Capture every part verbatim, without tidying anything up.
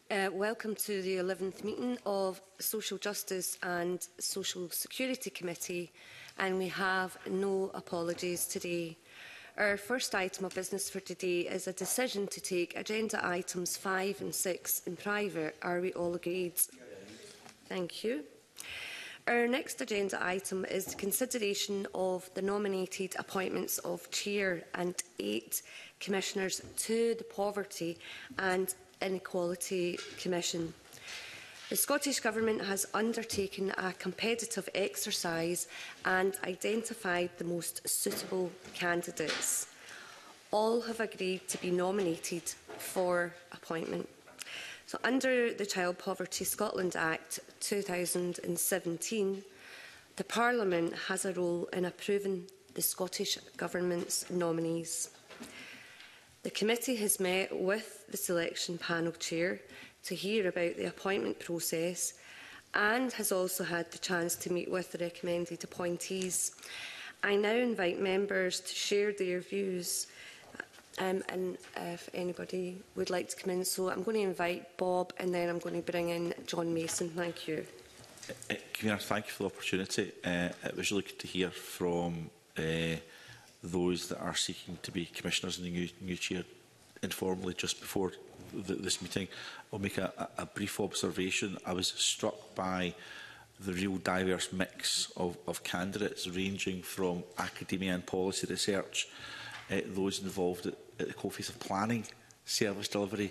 Uh, welcome to the eleventh meeting of Social Justice and Social Security Committee, and we have no apologies today. Our first item of business for today is a decision to take agenda items five and six in private. Are we all agreed? Thank you. Our next agenda item is the consideration of the nominated appointments of Chair and eight Commissioners to the Poverty and Inequality Commission. The Scottish Government has undertaken a competitive exercise and identified the most suitable candidates. All have agreed to be nominated for appointment. So, under the Child Poverty Scotland Act two thousand seventeen, the Parliament has a role in approving the Scottish Government's nominees. The committee has met with the selection panel chair to hear about the appointment process and has also had the chance to meet with the recommended appointees. I now invite members to share their views. Um, and if anybody would like to come in, so I'm going to invite Bob and then I'm going to bring in John Mason. Thank you. Uh, Convener, thank you for the opportunity. Uh, it was really good to hear from uh, those that are seeking to be commissioners in the new, new chair informally just before the, this meeting. I'll make a, a brief observation. I was struck by the real diverse mix of, of candidates ranging from academia and policy research, uh, those involved at, at the coalface of planning, service delivery,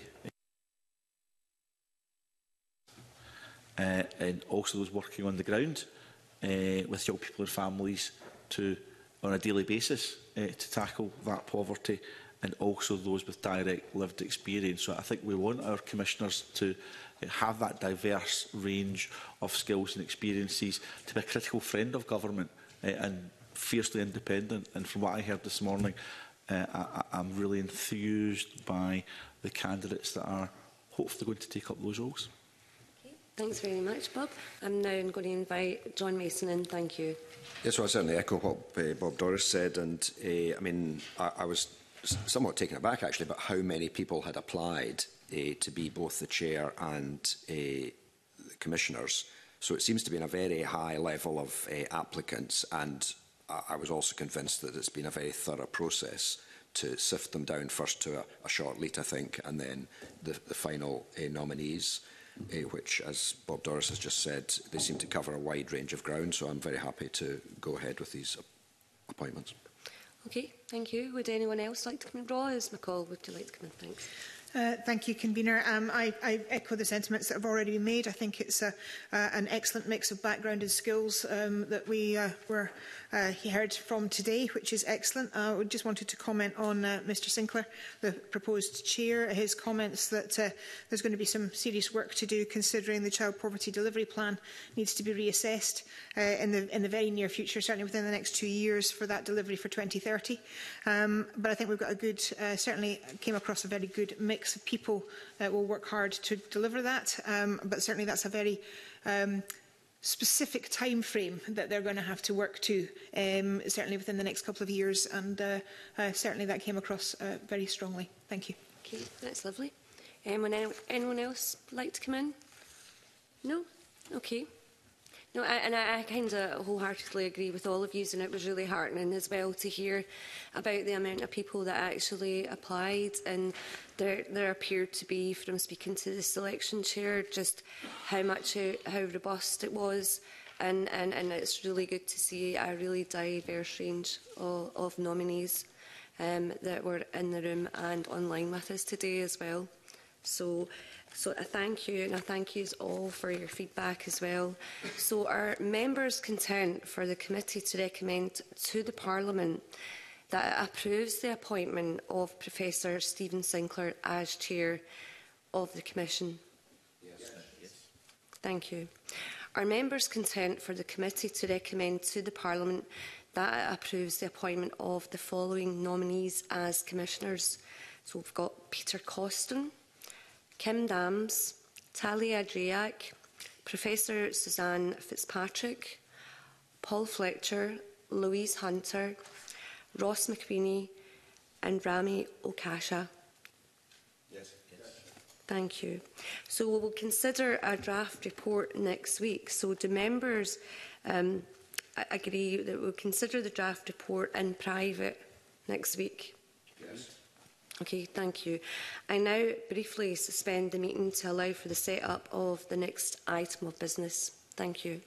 uh, and also those working on the ground uh, with young people and families to, on a daily basis, uh, to tackle that poverty, and also those with direct lived experience. So I think we want our commissioners to have that diverse range of skills and experiences, to be a critical friend of government uh, and fiercely independent. And from what I heard this morning, uh, I, I'm really enthused by the candidates that are hopefully going to take up those roles. Okay. Thanks very much, Bob. I'm now going to invite John Mason in. Thank you. Yes, well, I certainly echo what uh, Bob Doris said. And uh, I mean, I, I was somewhat taken aback, actually, about how many people had applied uh, to be both the chair and uh, the commissioners. So it seems to be in a very high level of uh, applicants, and I, I was also convinced that it's been a very thorough process to sift them down first to a, a short lead, I think, and then the, the final uh, nominees, uh, which, as Bob Doris has just said, they seem to cover a wide range of ground. So I'm very happy to go ahead with these appointments. Okay, thank you. Would anyone else like to come in? Roz McCall, would you like to come in? Thanks. Uh, thank you, Convener. Um, I, I echo the sentiments that have already been made. I think it's a, uh, an excellent mix of background and skills um, that we uh, were uh, heard from today, which is excellent. I uh, just wanted to comment on uh, Mr Sinclair, the proposed chair, his comments that uh, there's going to be some serious work to do, considering the Child Poverty Delivery Plan needs to be reassessed uh, in, the, in the very near future, certainly within the next two years for that delivery for twenty thirty. Um, but I think we've got a good, uh, certainly came across a very good mix of people that will work hard to deliver that. Um, but certainly that's a very um, specific time frame that they're going to have to work to, um, certainly within the next couple of years. And uh, uh, certainly that came across uh, very strongly. Thank you. Okay, that's lovely. Anyone, anyone else like to come in? No? Okay. No, I, and I, I kind of wholeheartedly agree with all of you, and it was really heartening as well to hear about the amount of people that actually applied, and there, there appeared to be, from speaking to the selection chair, just how much, uh, how robust it was, and, and, and it's really good to see a really diverse range of, of nominees um, that were in the room and online with us today as well. So. So I thank you, and I thank you all for your feedback as well. So are members content for the committee to recommend to the Parliament that it approves the appointment of Professor Stephen Sinclair as Chair of the Commission? Yes. Yes. Thank you. Are members content for the committee to recommend to the Parliament that it approves the appointment of the following nominees as Commissioners? So we've got Peter Coston, Kim Dams, Talia Drayak, Professor Suzanne Fitzpatrick, Paul Fletcher, Louise Hunter, Ross McQueenie and Rami Okasha. Yes. Yes. Thank you. So we will consider a draft report next week. So do members um, agree that we'll consider the draft report in private next week? Yes. Okay, thank you. I now briefly suspend the meeting to allow for the set-up of the next item of business. Thank you.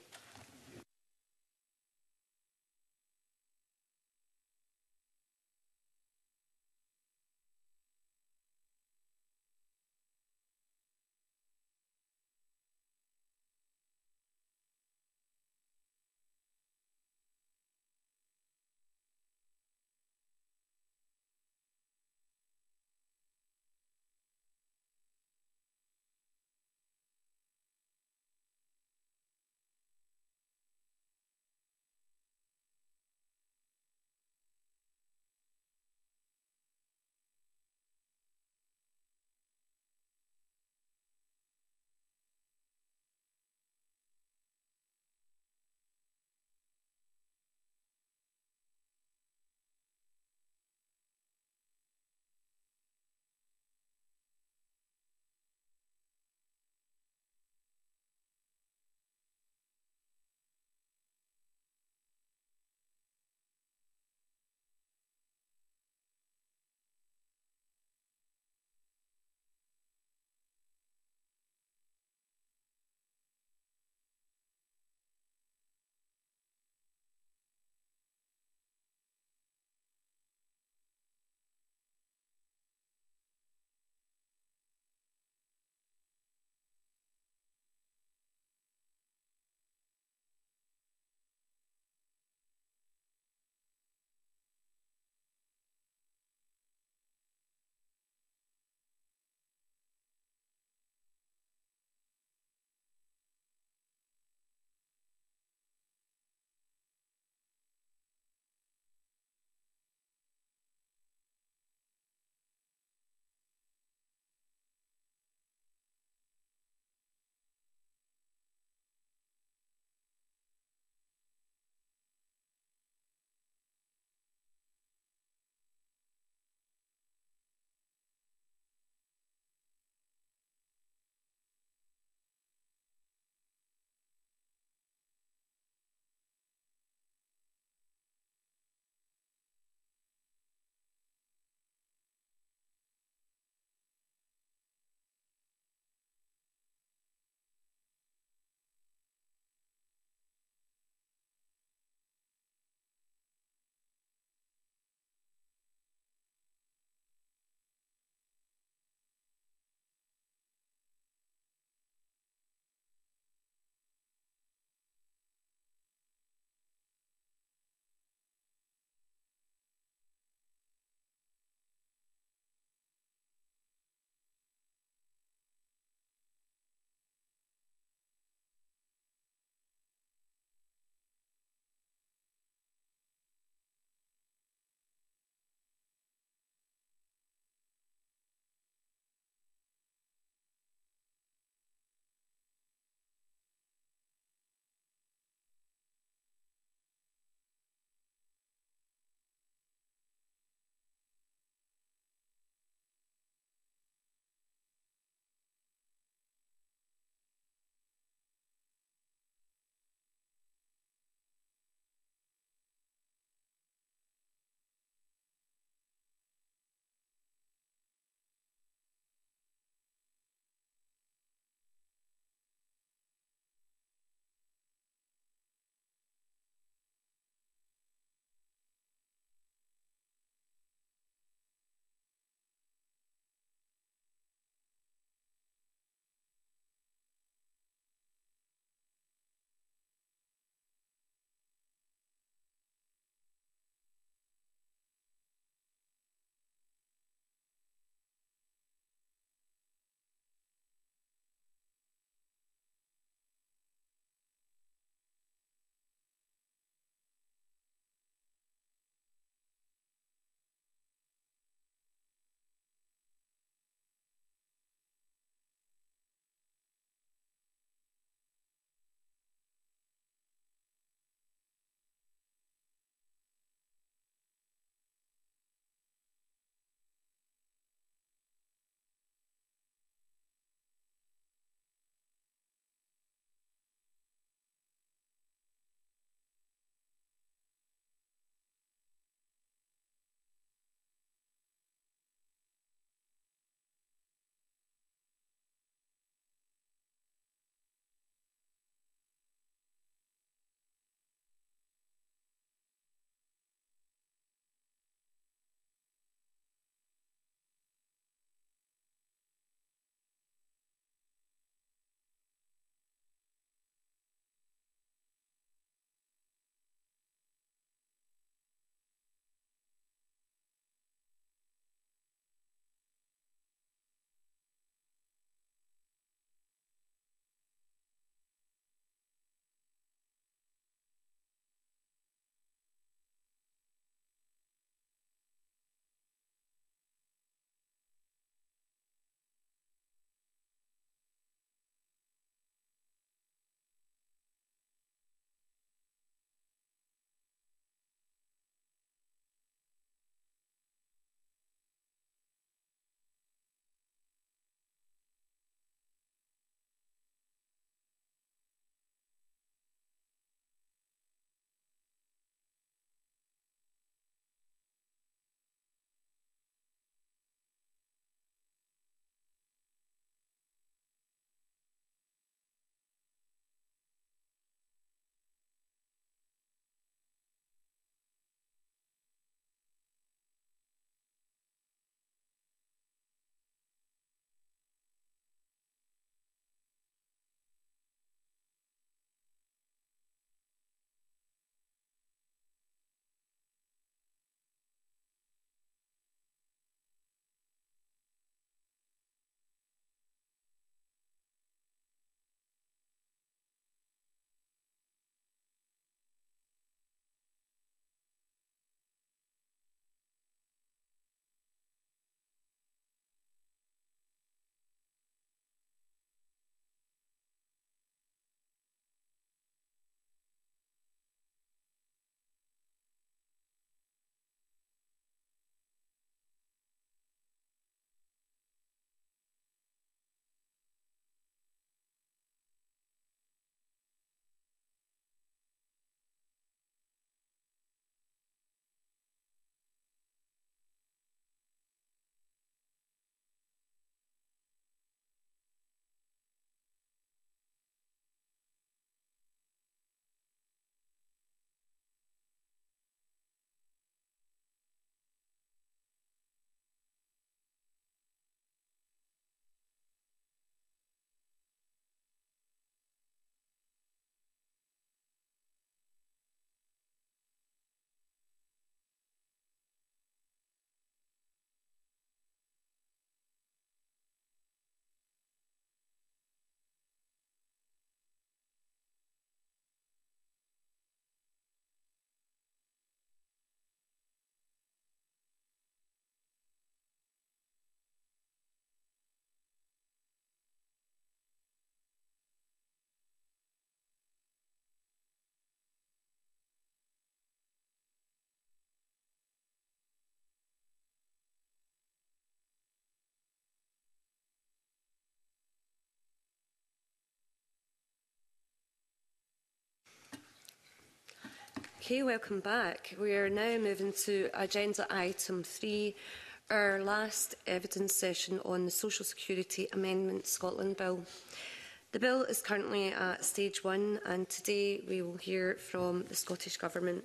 Okay, welcome back. We are now moving to agenda item three, our last evidence session on the Social Security Amendment Scotland Bill. The bill is currently at stage one, and today we will hear from the Scottish Government.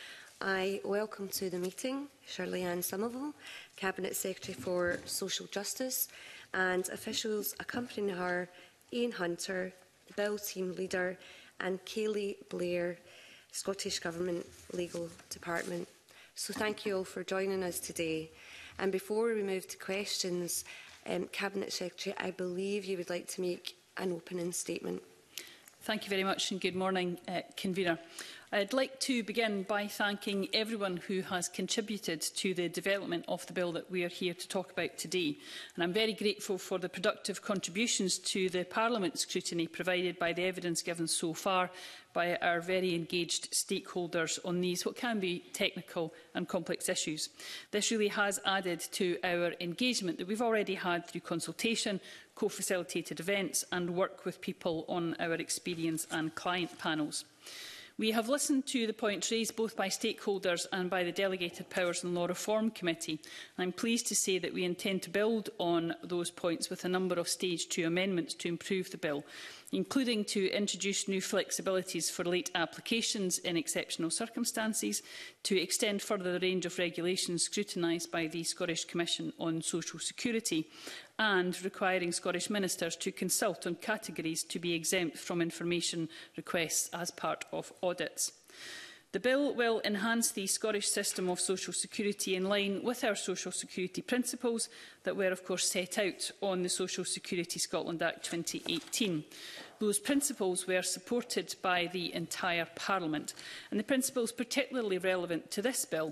I welcome to the meeting Shirley-Anne Somerville, Cabinet Secretary for Social Justice, and officials accompanying her, Ian Hunter, the Bill Team Leader, and Kayleigh Blair, Scottish Government Legal Department. So thank you all for joining us today. And before we move to questions, um, Cabinet Secretary, I believe you would like to make an opening statement. Thank you very much and good morning, uh, Convener. I'd like to begin by thanking everyone who has contributed to the development of the bill that we are here to talk about today. And I'm very grateful for the productive contributions to the Parliament scrutiny provided by the evidence given so far by our very engaged stakeholders on these, what can be technical and complex issues. This really has added to our engagement that we've already had through consultation, co-facilitated events and work with people on our experience and client panels. We have listened to the points raised both by stakeholders and by the Delegated Powers and Law Reform Committee. I'm pleased to say that we intend to build on those points with a number of Stage two amendments to improve the bill, including to introduce new flexibilities for late applications in exceptional circumstances, to extend further the range of regulations scrutinised by the Scottish Commission on Social Security, and requiring Scottish ministers to consult on categories to be exempt from information requests as part of audits. The bill will enhance the Scottish system of social security in line with our social security principles that were, of course, set out on the Social Security Scotland Act twenty eighteen. Those principles were supported by the entire Parliament, and the principles particularly relevant to this bill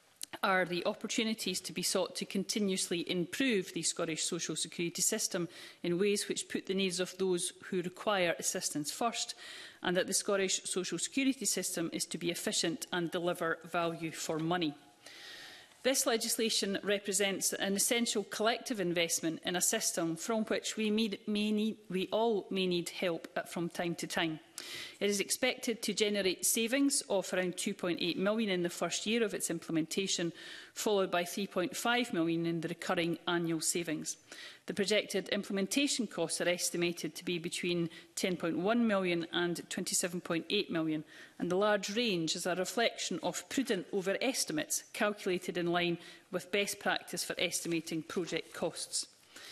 are the opportunities to be sought to continuously improve the Scottish social security system in ways which put the needs of those who require assistance first, and that the Scottish social security system is to be efficient and deliver value for money. This legislation represents an essential collective investment in a system from which we, may need, we all may need help from time to time. It is expected to generate savings of around two point eight million pounds in the first year of its implementation, followed by three point five million pounds in the recurring annual savings. The projected implementation costs are estimated to be between ten point one million pounds and twenty-seven point eight million pounds, and the large range is a reflection of prudent overestimates calculated in line with best practice for estimating project costs.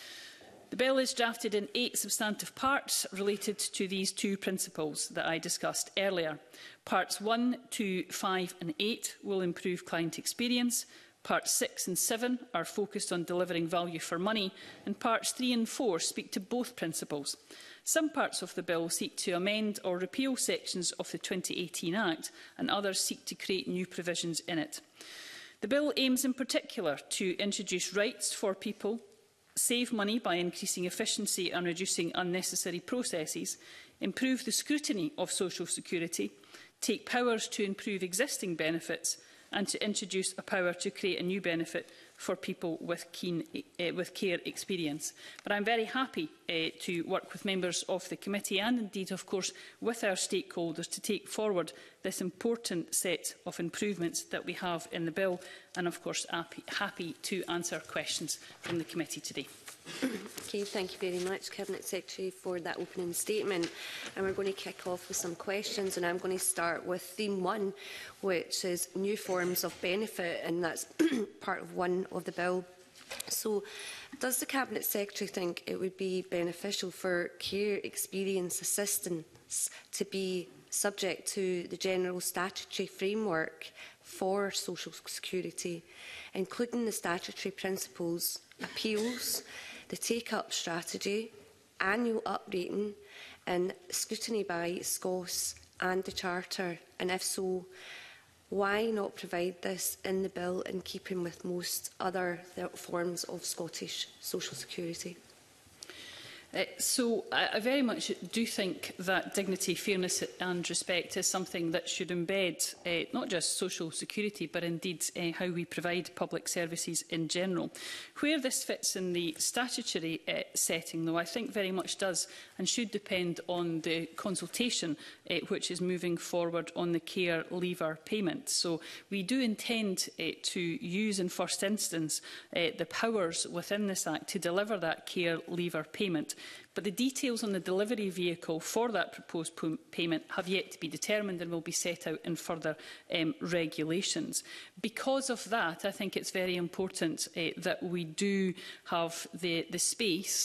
The bill is drafted in eight substantive parts related to these two principles that I discussed earlier. Parts one, two, five and eight will improve client experience. Parts six and seven are focused on delivering value for money, and parts three and four speak to both principles. Some parts of the bill seek to amend or repeal sections of the twenty eighteen Act, and others seek to create new provisions in it. The bill aims in particular to introduce rights for people, save money by increasing efficiency and reducing unnecessary processes, improve the scrutiny of social security, take powers to improve existing benefits, and to introduce a power to create a new benefit for people with, keen, uh, with care experience. But I'm very happy uh, to work with members of the committee and indeed, of course, with our stakeholders to take forward this important set of improvements that we have in the bill, and of course happy, happy to answer questions from the committee today. Okay, thank you very much, Cabinet Secretary, for that opening statement. And we're going to kick off with some questions, and I'm going to start with theme one, which is new forms of benefit, and that's part of one of the bill. So, does the Cabinet Secretary think it would be beneficial for care experience assistance to be subject to the general statutory framework for social security, including the statutory principles, appeals, the take-up strategy, annual uprating and scrutiny by S C O S and the Charter? And if so, why not provide this in the bill in keeping with most other forms of Scottish social security? Uh, so I, I very much do think that dignity, fairness and respect is something that should embed uh, not just social security but indeed uh, how we provide public services in general. Where this fits in the statutory uh, setting, though, I think very much does and should depend on the consultation uh, which is moving forward on the care leaver payment. So we do intend uh, to use in first instance uh, the powers within this Act to deliver that care leaver payment. But the details on the delivery vehicle for that proposed payment have yet to be determined and will be set out in further um, regulations. Because of that, I think it's very important uh, that we do have the, the space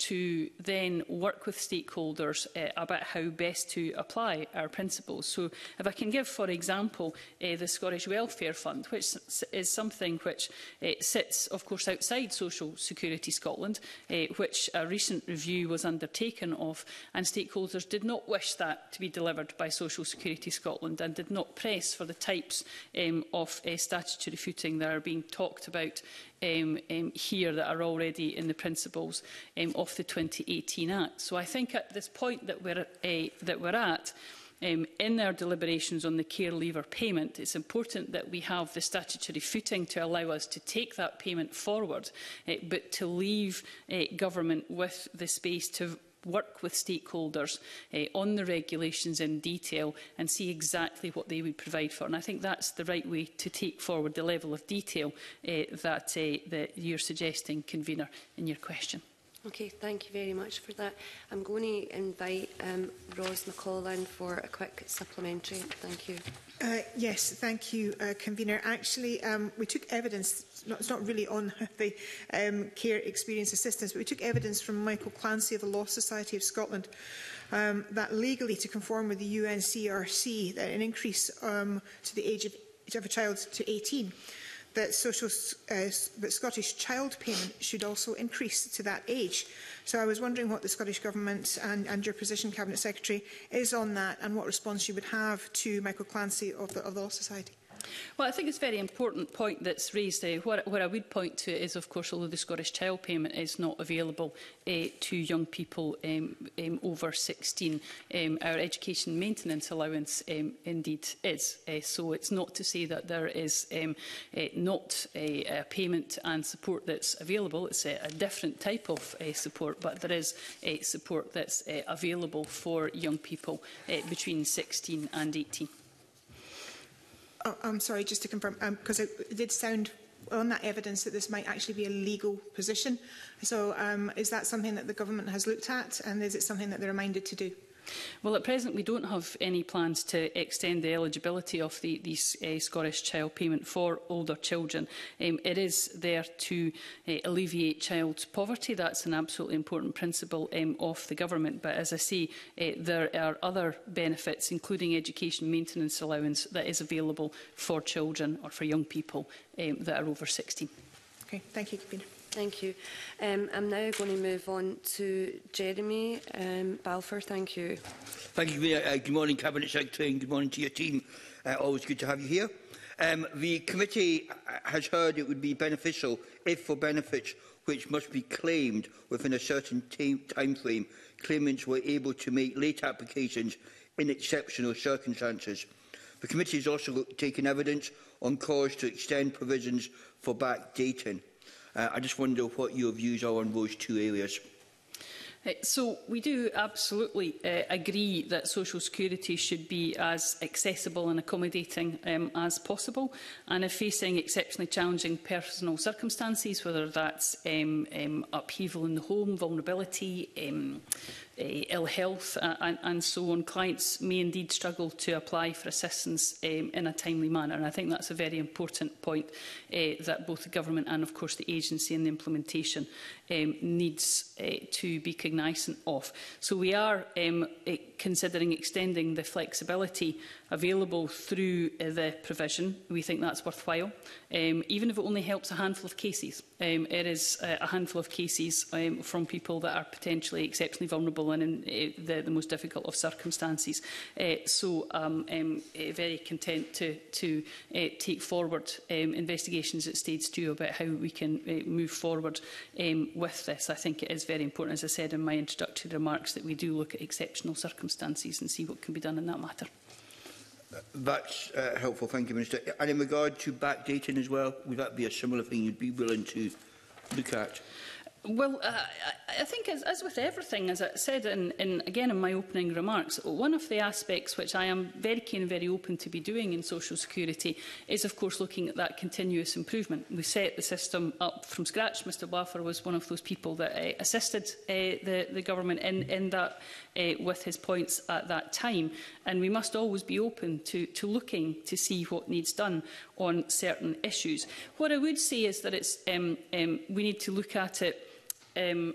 to then work with stakeholders uh, about how best to apply our principles. So if I can give, for example, uh, the Scottish Welfare Fund, which is something which uh, sits, of course, outside Social Security Scotland, uh, which a recent review was undertaken of, and stakeholders did not wish that to be delivered by Social Security Scotland and did not press for the types um, of uh, statutory footing that are being talked about Um, um, here that are already in the principles um, of the twenty eighteen Act. So I think at this point that we're, uh, that we're at, um, in our deliberations on the care leaver payment, it's important that we have the statutory footing to allow us to take that payment forward, uh, but to leave uh, government with the space to work with stakeholders uh, on the regulations in detail and see exactly what they would provide for. And I think that's the right way to take forward the level of detail uh, that, uh, that you're suggesting, Convener, in your question. Okay, thank you very much for that. I'm going to invite um, Ros McCall in for a quick supplementary. Thank you. Uh, yes, thank you, uh, Convener. Actually, um, we took evidence, not, it's not really on the um, care experience assistance, but we took evidence from Michael Clancy of the Law Society of Scotland um, that legally, to conform with the U N C R C, that an increase um, to the age of, of a child to eighteen, that, social, uh, that Scottish child payment should also increase to that age. So I was wondering what the Scottish Government and, and your position, Cabinet Secretary, is on that and what response you would have to Michael Clancy of the, of the Law Society. Well, I think it's a very important point that's raised. Uh, what, what I would point to is, of course, although the Scottish Child Payment is not available uh, to young people um, um, over sixteen, um, our Education Maintenance Allowance um, indeed is. Uh, so it's not to say that there is um, uh, not a, a payment and support that's available. It's a, a different type of uh, support, but there is uh, support that's uh, available for young people uh, between sixteen and eighteen. Oh, I'm sorry, just to confirm, because um, it, it did sound on that evidence that this might actually be a legal position. So um, is that something that the government has looked at, and is it something that they're minded to do? Well, at present, we don't have any plans to extend the eligibility of the, the uh, Scottish Child Payment for older children. Um, it is there to uh, alleviate child poverty. That's an absolutely important principle um, of the government. But as I say, uh, there are other benefits, including education maintenance allowance, that is available for children or for young people um, that are over sixteen. Okay, thank you, Convener. Thank you. Um, I'm now going to move on to Jeremy um, Balfour. Thank you. Thank you. Uh, good morning, Cabinet Secretary, and good morning to your team. Uh, always good to have you here. Um, the committee has heard it would be beneficial if, for benefits which must be claimed within a certain time frame, claimants were able to make late applications in exceptional circumstances. The committee has also taken evidence on calls to extend provisions for backdating. Uh, I just wonder what your views are on those two areas. Uh, so we do absolutely uh, agree that social security should be as accessible and accommodating um, as possible, and if facing exceptionally challenging personal circumstances, whether that's um, um, upheaval in the home, vulnerability, um, Uh, ill health uh, and, and so on, clients may indeed struggle to apply for assistance um, in a timely manner. And I think that's a very important point uh, that both the government and, of course, the agency in the implementation um, needs uh, to be cognisant of. So we are um, uh, considering extending the flexibility available through uh, the provision. We think that's worthwhile, um, even if it only helps a handful of cases. Um, it is uh, a handful of cases um, from people that are potentially exceptionally vulnerable people and in uh, the, the most difficult of circumstances. Uh, so I'm um, uh, very content to, to uh, take forward um, investigations at stage two about how we can uh, move forward um, with this. I think it is very important, as I said in my introductory remarks, that we do look at exceptional circumstances and see what can be done in that matter. That's uh, helpful, thank you, Minister. And in regard to backdating as well, would that be a similar thing you'd be willing to look at? Well, uh, I think as, as with everything, as I said in, in, again in my opening remarks, one of the aspects which I am very keen and very open to be doing in social security is, of course, looking at that continuous improvement. We set the system up from scratch. Mr Blaffer was one of those people that uh, assisted uh, the, the government in, in that uh, with his points at that time. And we must always be open to, to looking to see what needs done on certain issues. What I would say is that it's, um, um, we need to look at it Um,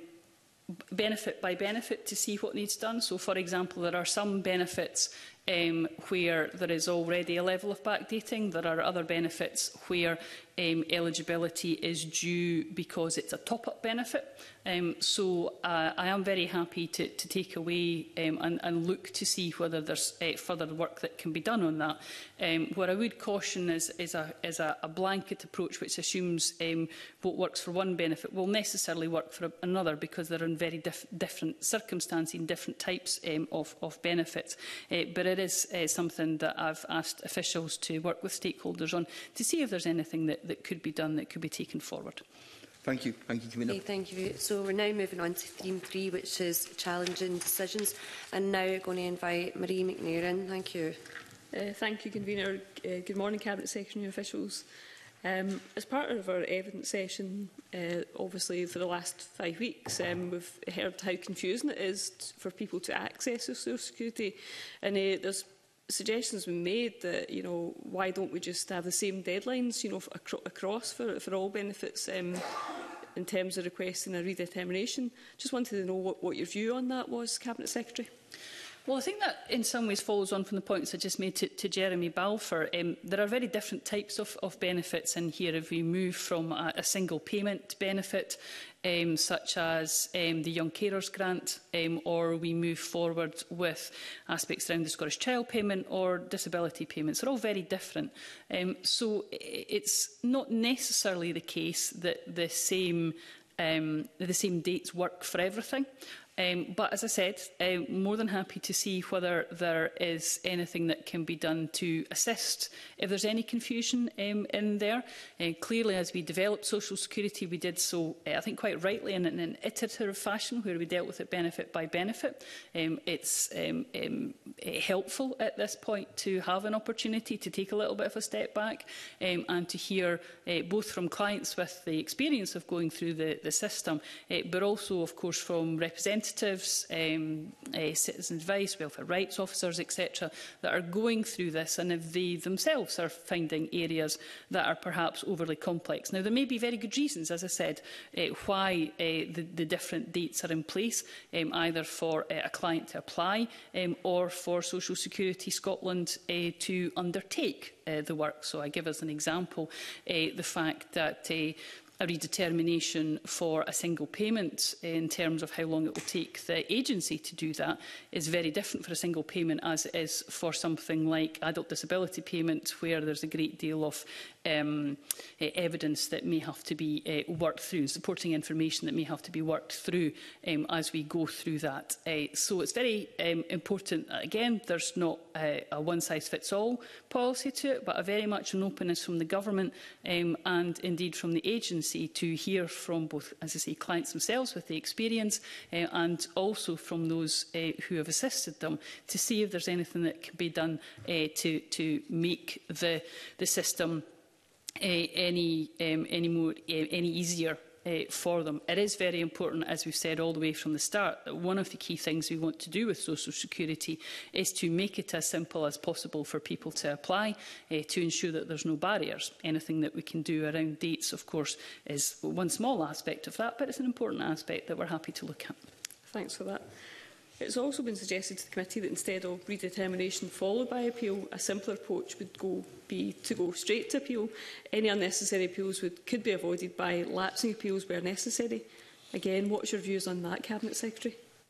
benefit by benefit to see what needs done. So, for example, there are some benefits um, where there is already a level of backdating. There are other benefits where um, eligibility is due because it's a top-up benefit. Um, so uh, I am very happy to, to take away um, and, and look to see whether there's uh, further work that can be done on that. Um, what I would caution is, is, a, is a, a blanket approach which assumes um, what works for one benefit will necessarily work for another, because they're in very dif different circumstances and different types um, of, of benefits. Uh, but it is uh, something that I've asked officials to work with stakeholders on to see if there's anything that, that could be done that could be taken forward. Thank you. Thank you, Convener. Okay, thank you. So we're now moving on to theme three, which is challenging decisions. And now going to invite Marie McNair in. Thank you. Uh, thank you, Convener. Uh, good morning, Cabinet Secretary and officials. Um, as part of our evidence session, uh, obviously for the last five weeks, um, we've heard how confusing it is for people to access social security, and uh, there's suggestions been made that, you know, why don't we just have the same deadlines, you know, acro across for, for all benefits um, in terms of requesting a redetermination. Just wanted to know what, what your view on that was, Cabinet Secretary. Well, I think that in some ways follows on from the points I just made to, to Jeremy Balfour. Um, there are very different types of, of benefits in here. If we move from a, a single payment benefit, um, such as um, the Young Carers Grant, um, or we move forward with aspects around the Scottish Child Payment or disability payments, they're all very different. Um, so it's not necessarily the case that the same, um, the same dates work for everything. Um, but as I said, I'm more than happy to see whether there is anything that can be done to assist if there's any confusion um, in there. Uh, clearly, as we developed social security, we did so, uh, I think, quite rightly in, in an iterative fashion, where we dealt with it benefit by benefit. Um, it's um, um, helpful at this point to have an opportunity to take a little bit of a step back um, and to hear uh, both from clients with the experience of going through the, the system, uh, but also, of course, from representatives representatives, um, uh, citizens' advice, welfare rights officers, et cetera, that are going through this, and if they themselves are finding areas that are perhaps overly complex. Now, there may be very good reasons, as I said, uh, why uh, the, the different dates are in place, um, either for uh, a client to apply um, or for Social Security Scotland uh, to undertake uh, the work. So I give as an example uh, the fact that uh, a redetermination for a single payment in terms of how long it will take the agency to do that is very different for a single payment as it is for something like adult disability payment, where there's a great deal of um, uh, evidence that may have to be uh, worked through, supporting information that may have to be worked through um, as we go through that. Uh, so it's very um, important. Again, there's not uh, a one-size-fits-all policy to it, but a very much an openness from the government um, and indeed from the agency to hear from both, as I say, clients themselves with the experience uh, and also from those uh, who have assisted them, to see if there's anything that can be done uh, to, to make the, the system uh, any, um, any, more, uh, any easier Uh, for them. It is very important, as we've said all the way from the start, that one of the key things we want to do with social security is to make it as simple as possible for people to apply, uh, to ensure that there's no barriers. Anything that we can do around dates, of course, is one small aspect of that, but it's an important aspect that we're happy to look at. Thanks for that. It's also been suggested to the committee that instead of redetermination followed by appeal, a simpler approach would go, be to go straight to appeal. Any unnecessary appeals would, could be avoided by lapsing appeals where necessary. Again, what's your views on that, Cabinet Secretary?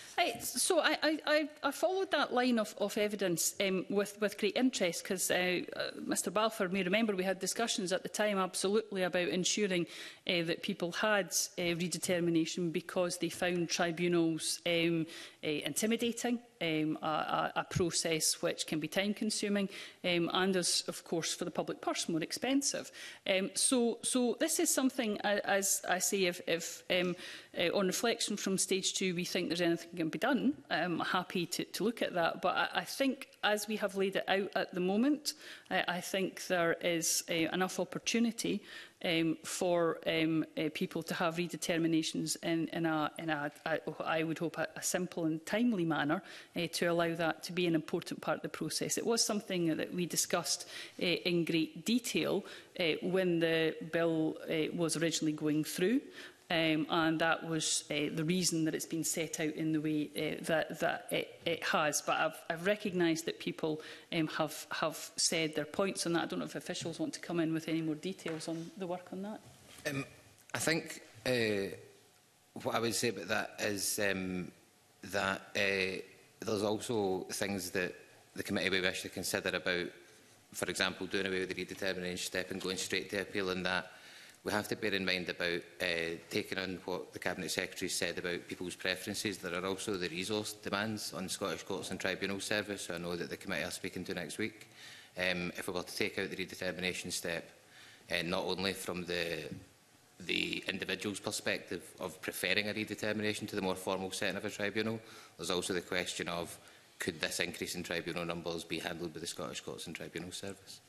I, so I, I, I followed that line of, of evidence um, with, with great interest because uh, uh, Mr Balfour may remember we had discussions at the time absolutely about ensuring uh, that people had uh, redetermination because they found tribunals um, uh, intimidating, um, a, a, a process which can be time-consuming um, and is, of course, for the public purse more expensive. Um, so, so this is something, as I say, if, if um, uh, on reflection from stage two we think there's anything can be done, I'm happy to, to look at that. But I, I think as we have laid it out at the moment, I, I think there is uh, enough opportunity um, for um, uh, people to have redeterminations in, in, a, in a, a, I would hope, a, a simple and timely manner uh, to allow that to be an important part of the process. It was something that we discussed uh, in great detail uh, when the bill uh, was originally going through. Um, and that was uh, the reason that it's been set out in the way uh, that, that it, it has. But I've, I've recognised that people um, have, have said their points on that. I don't know if officials want to come in with any more details on the work on that. Um, I think uh, what I would say about that is um, that uh, there's also things that the committee will wish to consider about, for example, doing away with the redetermination step and going straight to appeal, and that we have to bear in mind about uh, taking on what the Cabinet Secretary said about people's preferences. There are also the resource demands on Scottish Courts and Tribunal Service, so I know that the committee are speaking to next week. Um, if we were to take out the redetermination step, uh, not only from the, the individual's perspective of preferring a redetermination to the more formal setting of a tribunal, there's also the question of could this increase in tribunal numbers be handled by the Scottish Courts and Tribunal Service?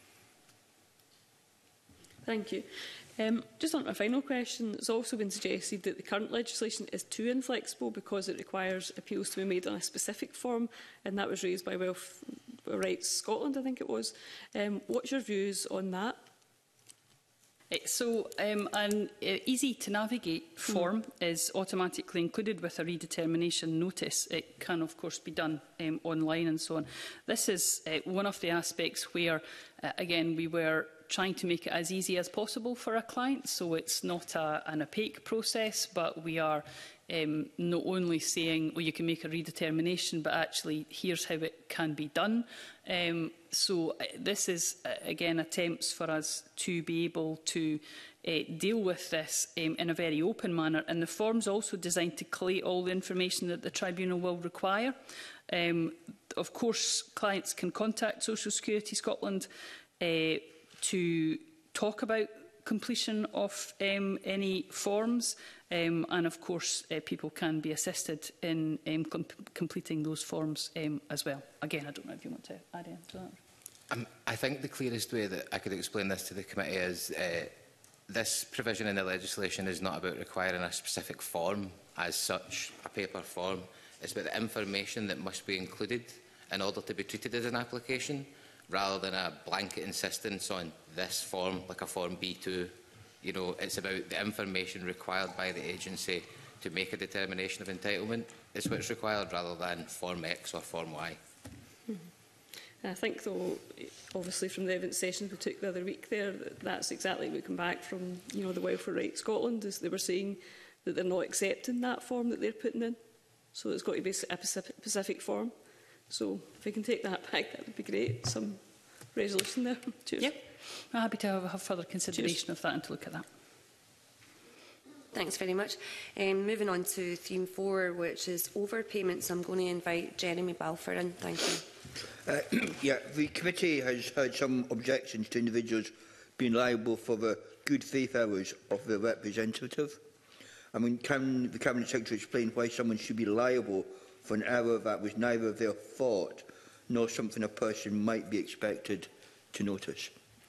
Thank you. Um, just on my final question, it's also been suggested that the current legislation is too inflexible because it requires appeals to be made on a specific form, and that was raised by Wealth Rights Scotland, I think it was. Um, what's your views on that? So um, an uh, easy-to-navigate form mm. is automatically included with a redetermination notice. It can, of course, be done um, online and so on. This is uh, one of the aspects where, uh, again, we were trying to make it as easy as possible for our clients, so it's not a, an opaque process, but we are um, not only saying, well, you can make a redetermination, but actually here's how it can be done. Um, so uh, this is, uh, again, attempts for us to be able to uh, deal with this um, in a very open manner, and the form's also designed to collate all the information that the tribunal will require. Um, of course, clients can contact Social Security Scotland uh, to talk about completion of um, any forms, um, and of course uh, people can be assisted in um, com completing those forms um, as well. Again, I don't know if you want to add anything to that. Um, I think the clearest way that I could explain this to the committee is uh, this provision in the legislation is not about requiring a specific form as such, a paper form. It's about the information that must be included in order to be treated as an application, rather than a blanket insistence on this form, like a Form B two. You know, it's about the information required by the agency to make a determination of entitlement is what's required, rather than Form X or Form Y. Mm-hmm. I think, though, obviously from the evidence sessions we took the other week there, that that's exactly what we come back from, you know, the Welfare Rights Scotland, is they were saying that they're not accepting that form that they're putting in. So it's got to be a specific form. So if we can take that back, that would be great. Some resolution there. Cheers. Yep. I'm happy to have, have further consideration Cheers. of that and to look at that. Thanks very much. Um, moving on to theme four, which is overpayments. I'm going to invite Jeremy Balfour in. Thank you. Uh, yeah, the committee has had some objections to individuals being liable for the good faith hours of their representative. I mean, can the Cabinet Secretary explain why someone should be liable for an hour that was neither their fault nor something a person might be expected to notice?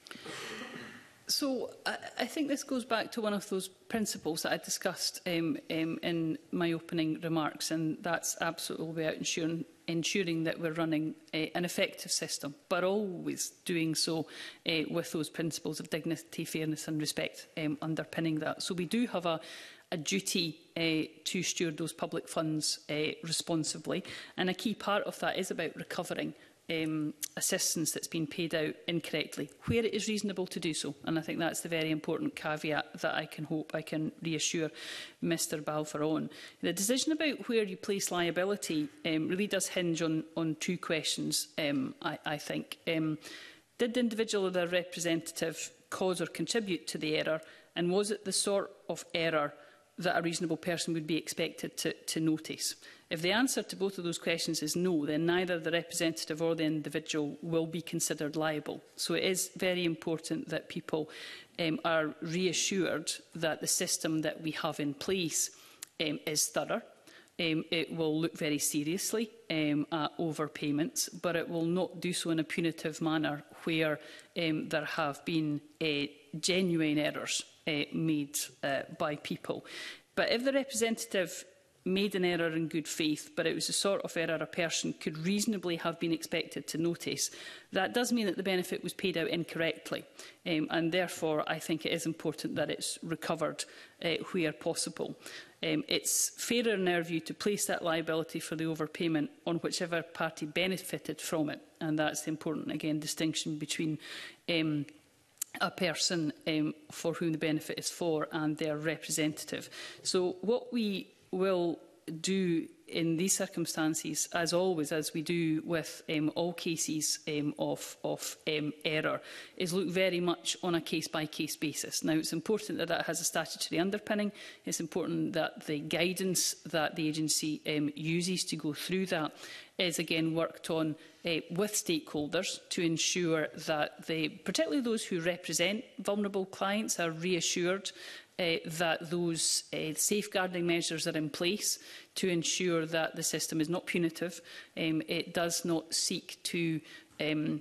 So I, I think this goes back to one of those principles that I discussed um, um, in my opening remarks, and that's absolutely about ensuring, ensuring that we're running uh, an effective system, but always doing so uh, with those principles of dignity, fairness and respect um, underpinning that. So we do have a a duty uh, to steward those public funds uh, responsibly, and a key part of that is about recovering um, assistance that's been paid out incorrectly, where it is reasonable to do so. And I think that's the very important caveat that I can hope I can reassure Mr Balfour on. The decision about where you place liability um, really does hinge on, on two questions, um, I, I think. Um, did the individual or their representative cause or contribute to the error, and was it the sort of error that a reasonable person would be expected to, to notice? If the answer to both of those questions is no, then neither the representative or the individual will be considered liable. So it is very important that people um, are reassured that the system that we have in place um, is thorough. Um, it will look very seriously um, at overpayments, but it will not do so in a punitive manner where um, there have been uh, genuine errors uh, made uh, by people. But if the representative made an error in good faith, but it was the sort of error a person could reasonably have been expected to notice, that does mean that the benefit was paid out incorrectly. Um, and therefore, I think it is important that it's recovered uh, where possible. Um, it's fairer in our view to place that liability for the overpayment on whichever party benefited from it. And that's the important, again, distinction between um, a person um, for whom the benefit is for and their representative. So what we will do in these circumstances, as always, as we do with um, all cases um, of, of um, error, is look very much on a case-by-case basis. Now, it's important that that has a statutory underpinning. It's important that the guidance that the agency um, uses to go through that is, again, worked on uh, with stakeholders to ensure that they, particularly those who represent vulnerable clients, are reassured Uh, that those uh, safeguarding measures are in place to ensure that the system is not punitive. Um, it does not seek to um,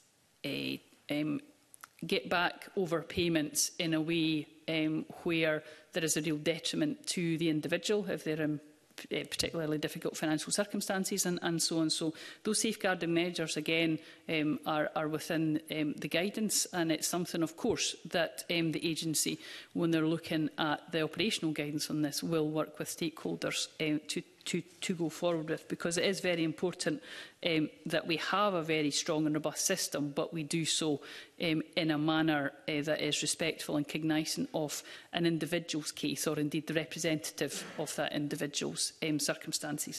uh, um, get back overpayments in a way um, where there is a real detriment to the individual if they're in Uh, particularly difficult financial circumstances and, and so on. So those safeguarding measures, again, um, are, are within um, the guidance, and it's something, of course, that um, the agency, when they're looking at the operational guidance on this, will work with stakeholders um, to, to, to go forward with, because it is very important um, that we have a very strong and robust system, but we do so um, in a manner uh, that is respectful and cognisant of an individual's case, or indeed the representative of that individual's um, circumstances.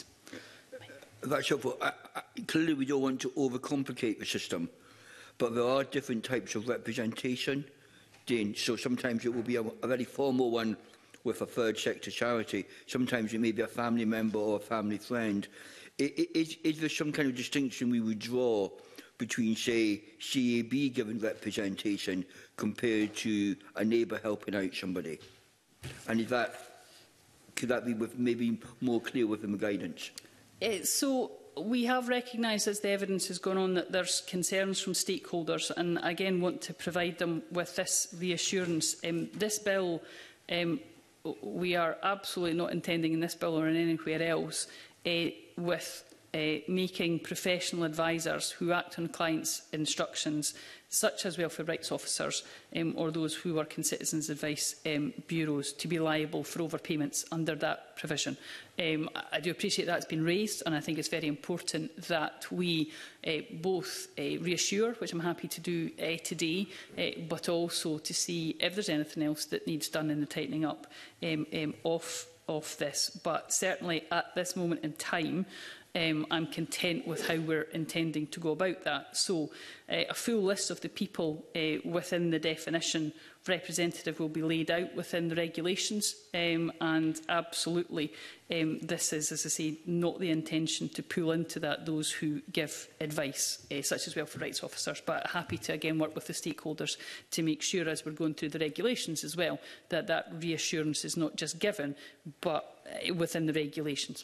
That's helpful. I, I, clearly, we don't want to overcomplicate the system, but there are different types of representation, Jane. So sometimes it will be a, a very formal one with a third sector charity. Sometimes it may be a family member or a family friend. I, I, is, is there some kind of distinction we would draw between, say, C A B given representation compared to a neighbour helping out somebody? And is that, could that be with maybe more clear within the guidance? Uh, so we have recognised, as the evidence has gone on, that there's concerns from stakeholders, and again want to provide them with this reassurance. Um, this bill, um, we are absolutely not intending in this bill or in anywhere else uh, with uh, making professional advisers who act on clients' instructions, such as welfare rights officers um, or those who work in citizens' advice um, bureaus, to be liable for overpayments under that provision. Um, I do appreciate that's been raised, and I think it's very important that we uh, both uh, reassure, which I'm happy to do uh, today, uh, but also to see if there's anything else that needs done in the tightening up um, um, of, of this. But certainly at this moment in time, Um, I'm content with how we're intending to go about that. So uh, a full list of the people uh, within the definition of representative will be laid out within the regulations, um, and absolutely um, this is, as I say, not the intention to pull into that those who give advice, uh, such as welfare rights officers, but happy to again work with the stakeholders to make sure, as we're going through the regulations as well, that that reassurance is not just given, but uh, within the regulations.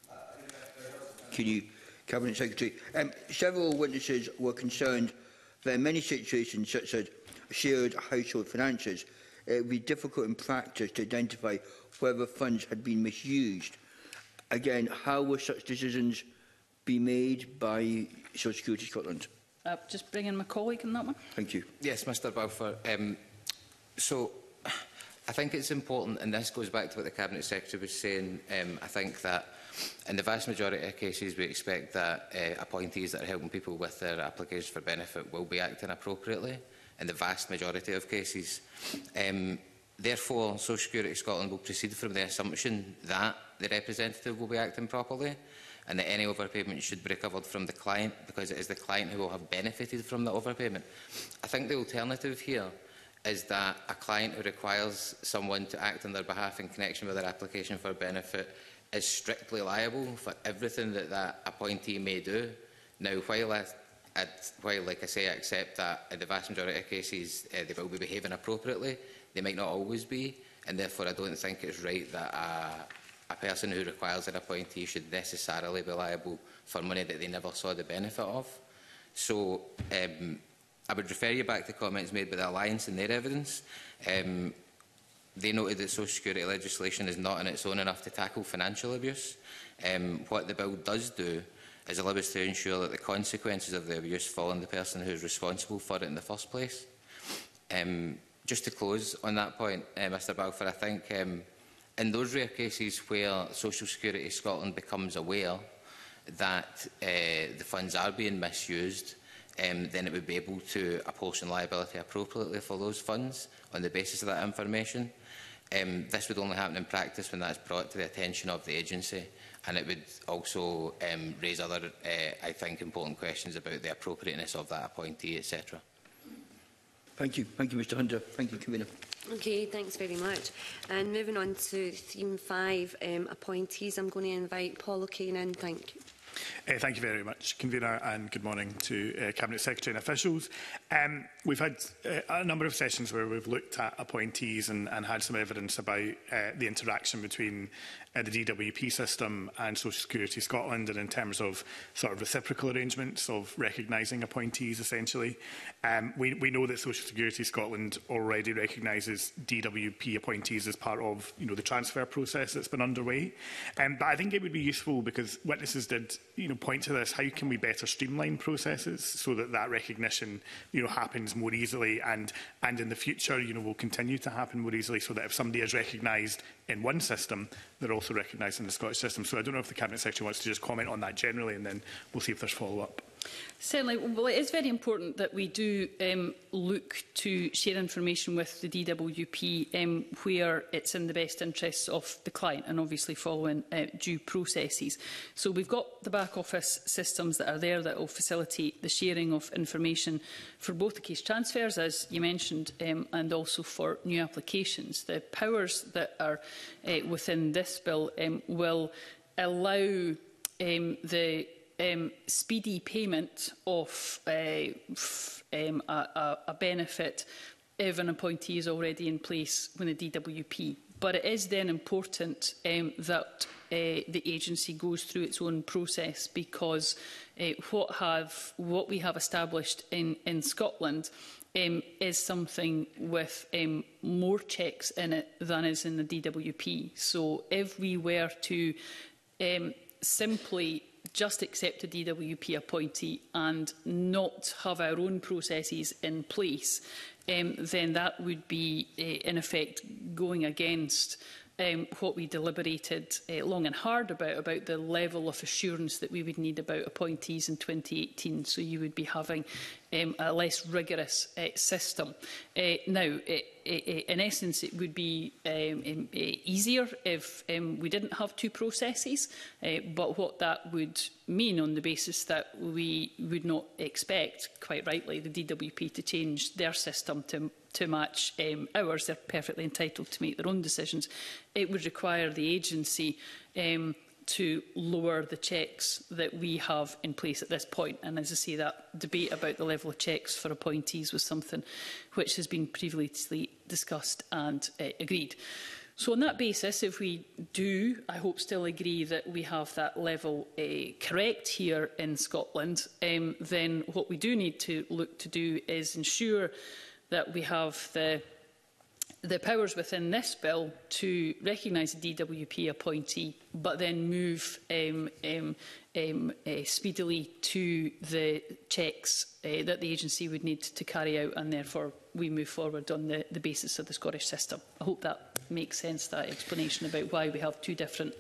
Can you, Cabinet Secretary? Um, several witnesses were concerned that in many situations, such as shared household finances, it would be difficult in practice to identify whether funds had been misused. Again, how will such decisions be made by Social Security Scotland? Uh, just bring in my colleague on that one. Thank you. Yes, Mr Balfour. Um, so, I think it's important, and this goes back to what the Cabinet Secretary was saying. Um, I think that In the vast majority of cases, we expect that uh, appointees that are helping people with their applications for benefit will be acting appropriately, in the vast majority of cases. Um, therefore, Social Security Scotland will proceed from the assumption that the representative will be acting properly, and that any overpayment should be recovered from the client, because it is the client who will have benefited from the overpayment. I think the alternative here is that a client who requires someone to act on their behalf in connection with their application for benefit is strictly liable for everything that that appointee may do. Now, while I, I, while, like I say, I accept that in the vast majority of cases uh, they will be behaving appropriately, they might not always be, and therefore I don't think it's right that a A person who requires an appointee should necessarily be liable for money that they never saw the benefit of. So um, I would refer you back to comments made by the Alliance and their evidence. Um, they noted that social security legislation is not on its own enough to tackle financial abuse. Um, what the bill does do is allow us to ensure that the consequences of the abuse fall on the person who is responsible for it in the first place. Um, just to close on that point, uh, Mr Balfour, I think um, in those rare cases where Social Security Scotland becomes aware that uh, the funds are being misused, um, then it would be able to apportion liability appropriately for those funds on the basis of that information. Um, this would only happen in practice when that is brought to the attention of the agency, and it would also um, raise other, uh, I think, important questions about the appropriateness of that appointee, et cetera. Thank you. Thank you, Mr Hunter. Thank you, Convener. Okay, thanks very much. And moving on to theme five, um, appointees, I'm going to invite Paul O'Kane in. Thank you. Uh, thank you very much, Convener, and good morning to uh, Cabinet Secretary and officials. Um, we've had uh, a number of sessions where we've looked at appointees and, and had some evidence about uh, the interaction between uh, the D W P system and Social Security Scotland, and in terms of sort of reciprocal arrangements of recognising appointees, essentially. Um, we, we know that Social Security Scotland already recognises D W P appointees as part of, you know, the transfer process that's been underway. Um, but I think it would be useful, because witnesses did, you know, point to this, how can we better streamline processes so that that recognition, you know, happens more easily, and and in the future, you know, will continue to happen more easily, so that if somebody is recognised in one system, they're also recognised in the Scottish system. So I don't know if the Cabinet Secretary wants to just comment on that generally, and then we'll see if there's follow-up. Certainly. Well, it is very important that we do um, look to share information with the D W P um, where it's in the best interests of the client, and obviously following uh, due processes. So we've got the back office systems that are there that will facilitate the sharing of information for both the case transfers, as you mentioned, um, and also for new applications. The powers that are uh, within this bill um, will allow um, the Um, speedy payment of uh, f um, a, a, a benefit if an appointee is already in place when the D W P. But it is then important um, that uh, the agency goes through its own process, because uh, what, have, what we have established in, in Scotland um, is something with um, more checks in it than is in the D W P. So if we were to um, simply just accept a D W P appointee and not have our own processes in place, um, then that would be, uh, in effect, going against um, what we deliberated uh, long and hard about, about the level of assurance that we would need about appointees in twenty eighteen. So you would be having um, a less rigorous uh, system. Uh, now, it, it, in essence, it would be um, um, easier if um, we didn't have two processes, uh, but what that would mean, on the basis that we would not expect, quite rightly, the D W P to change their system to to match um, ours. They're perfectly entitled to make their own decisions. It would require the agency um, to lower the checks that we have in place at this point. And as I say, that debate about the level of checks for appointees was something which has been previously discussed and uh, agreed. So on that basis, if we do, I hope, still agree that we have that level uh, correct here in Scotland, um, then what we do need to look to do is ensure that we have the, the powers within this bill to recognise a D W P appointee, but then move um, um, um, uh, speedily to the checks uh, that the agency would need to carry out, and therefore we move forward on the, the basis of the Scottish system. I hope that makes sense, that explanation about why we have two different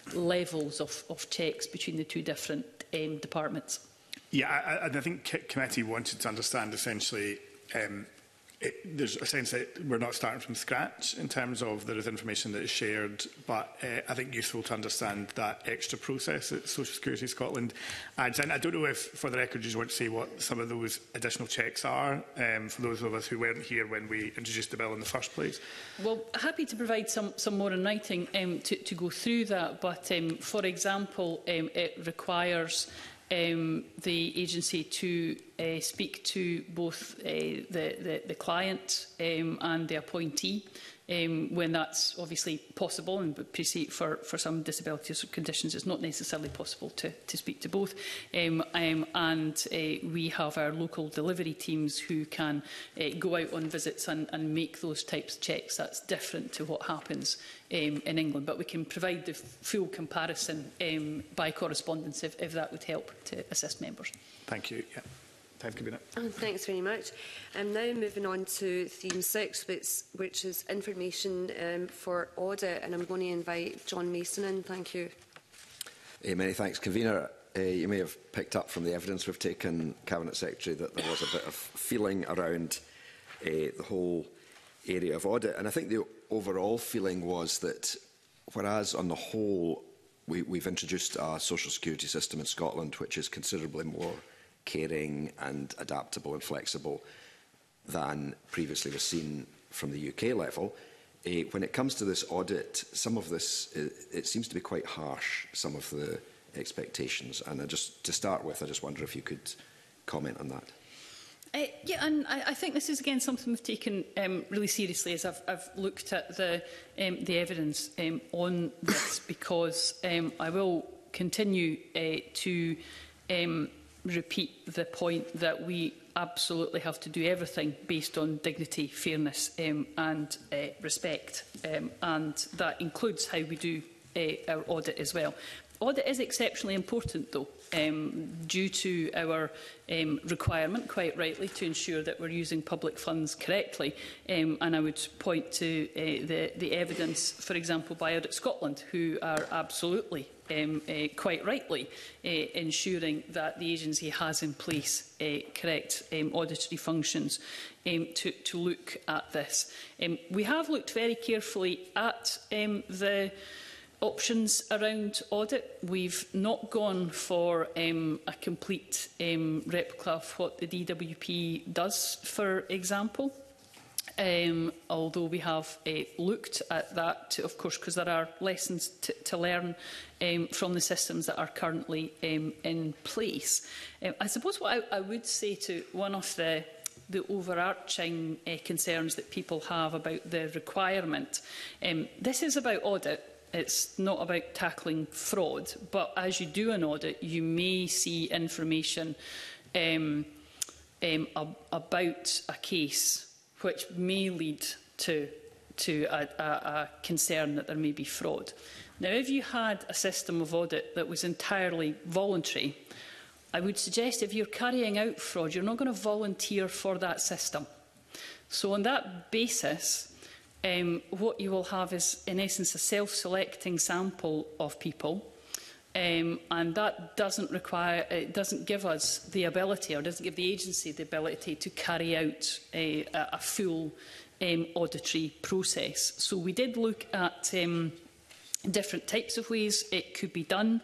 levels of, of checks between the two different um, departments. Yeah, I, I think the committee wanted to understand essentially um, it, there's a sense that we're not starting from scratch in terms of there is information that is shared, but uh, I think useful to understand that extra process that Social Security Scotland adds in. I don't know if, for the record, you want to say what some of those additional checks are um, for those of us who weren't here when we introduced the bill in the first place. Well, happy to provide some, some more in writing um, to, to go through that, but um, for example, um, it requires Um, the agency to uh, speak to both uh, the, the, the client um, and the appointee um, when that's obviously possible, and for, for some disabilities or conditions it's not necessarily possible to, to speak to both. Um, um, and uh, we have our local delivery teams who can uh, go out on visits and, and make those types of checks. That's different to what happens Um, in England, but we can provide the full comparison um, by correspondence if, if that would help to assist members. Thank you. Yeah. Time to be it. Oh, thanks very much. I'm now moving on to theme six, which, which is information um, for audit, and I'm going to invite John Mason in. Thank you. Uh, many thanks, Convener. Uh, you may have picked up from the evidence we've taken, Cabinet Secretary, that there was a bit of feeling around uh, the whole area of audit, and I think the overall feeling was that whereas on the whole we, we've introduced a social security system in Scotland which is considerably more caring and adaptable and flexible than previously was seen from the U K level, uh, when it comes to this audit, some of this, it, it seems to be quite harsh, some of the expectations. And I just, to start with, I just wonder if you could comment on that. Uh, yeah, and I, I think this is again something we've taken um, really seriously as I've, I've looked at the, um, the evidence um, on this, because um, I will continue uh, to um, repeat the point that we absolutely have to do everything based on dignity, fairness um, and uh, respect, um, and that includes how we do uh, our audit as well. Audit is exceptionally important, though, um, due to our um, requirement, quite rightly, to ensure that we're using public funds correctly. Um, and I would point to uh, the, the evidence, for example, by Audit Scotland, who are absolutely, um, uh, quite rightly, uh, ensuring that the agency has in place uh, correct um, auditory functions um, to, to look at this. Um, we have looked very carefully at um, the options around audit. We've not gone for um, a complete um, replica of what the D W P does, for example, um, although we have uh, looked at that, of course, because there are lessons to, to learn um, from the systems that are currently um, in place. Um, I suppose what I, I would say to one of the the overarching uh, concerns that people have about the requirement, um, this is about audit. It's not about tackling fraud, but as you do an audit, you may see information um, um, ab about a case which may lead to, to a, a, a concern that there may be fraud. Now, if you had a system of audit that was entirely voluntary, I would suggest if you're carrying out fraud, you're not going to volunteer for that system. So on that basis, Um, what you will have is, in essence, a self-selecting sample of people, um, and that doesn't require, it doesn't give us the ability, or doesn't give the agency the ability to carry out a, a full um, auditory process. So we did look at um, different types of ways it could be done.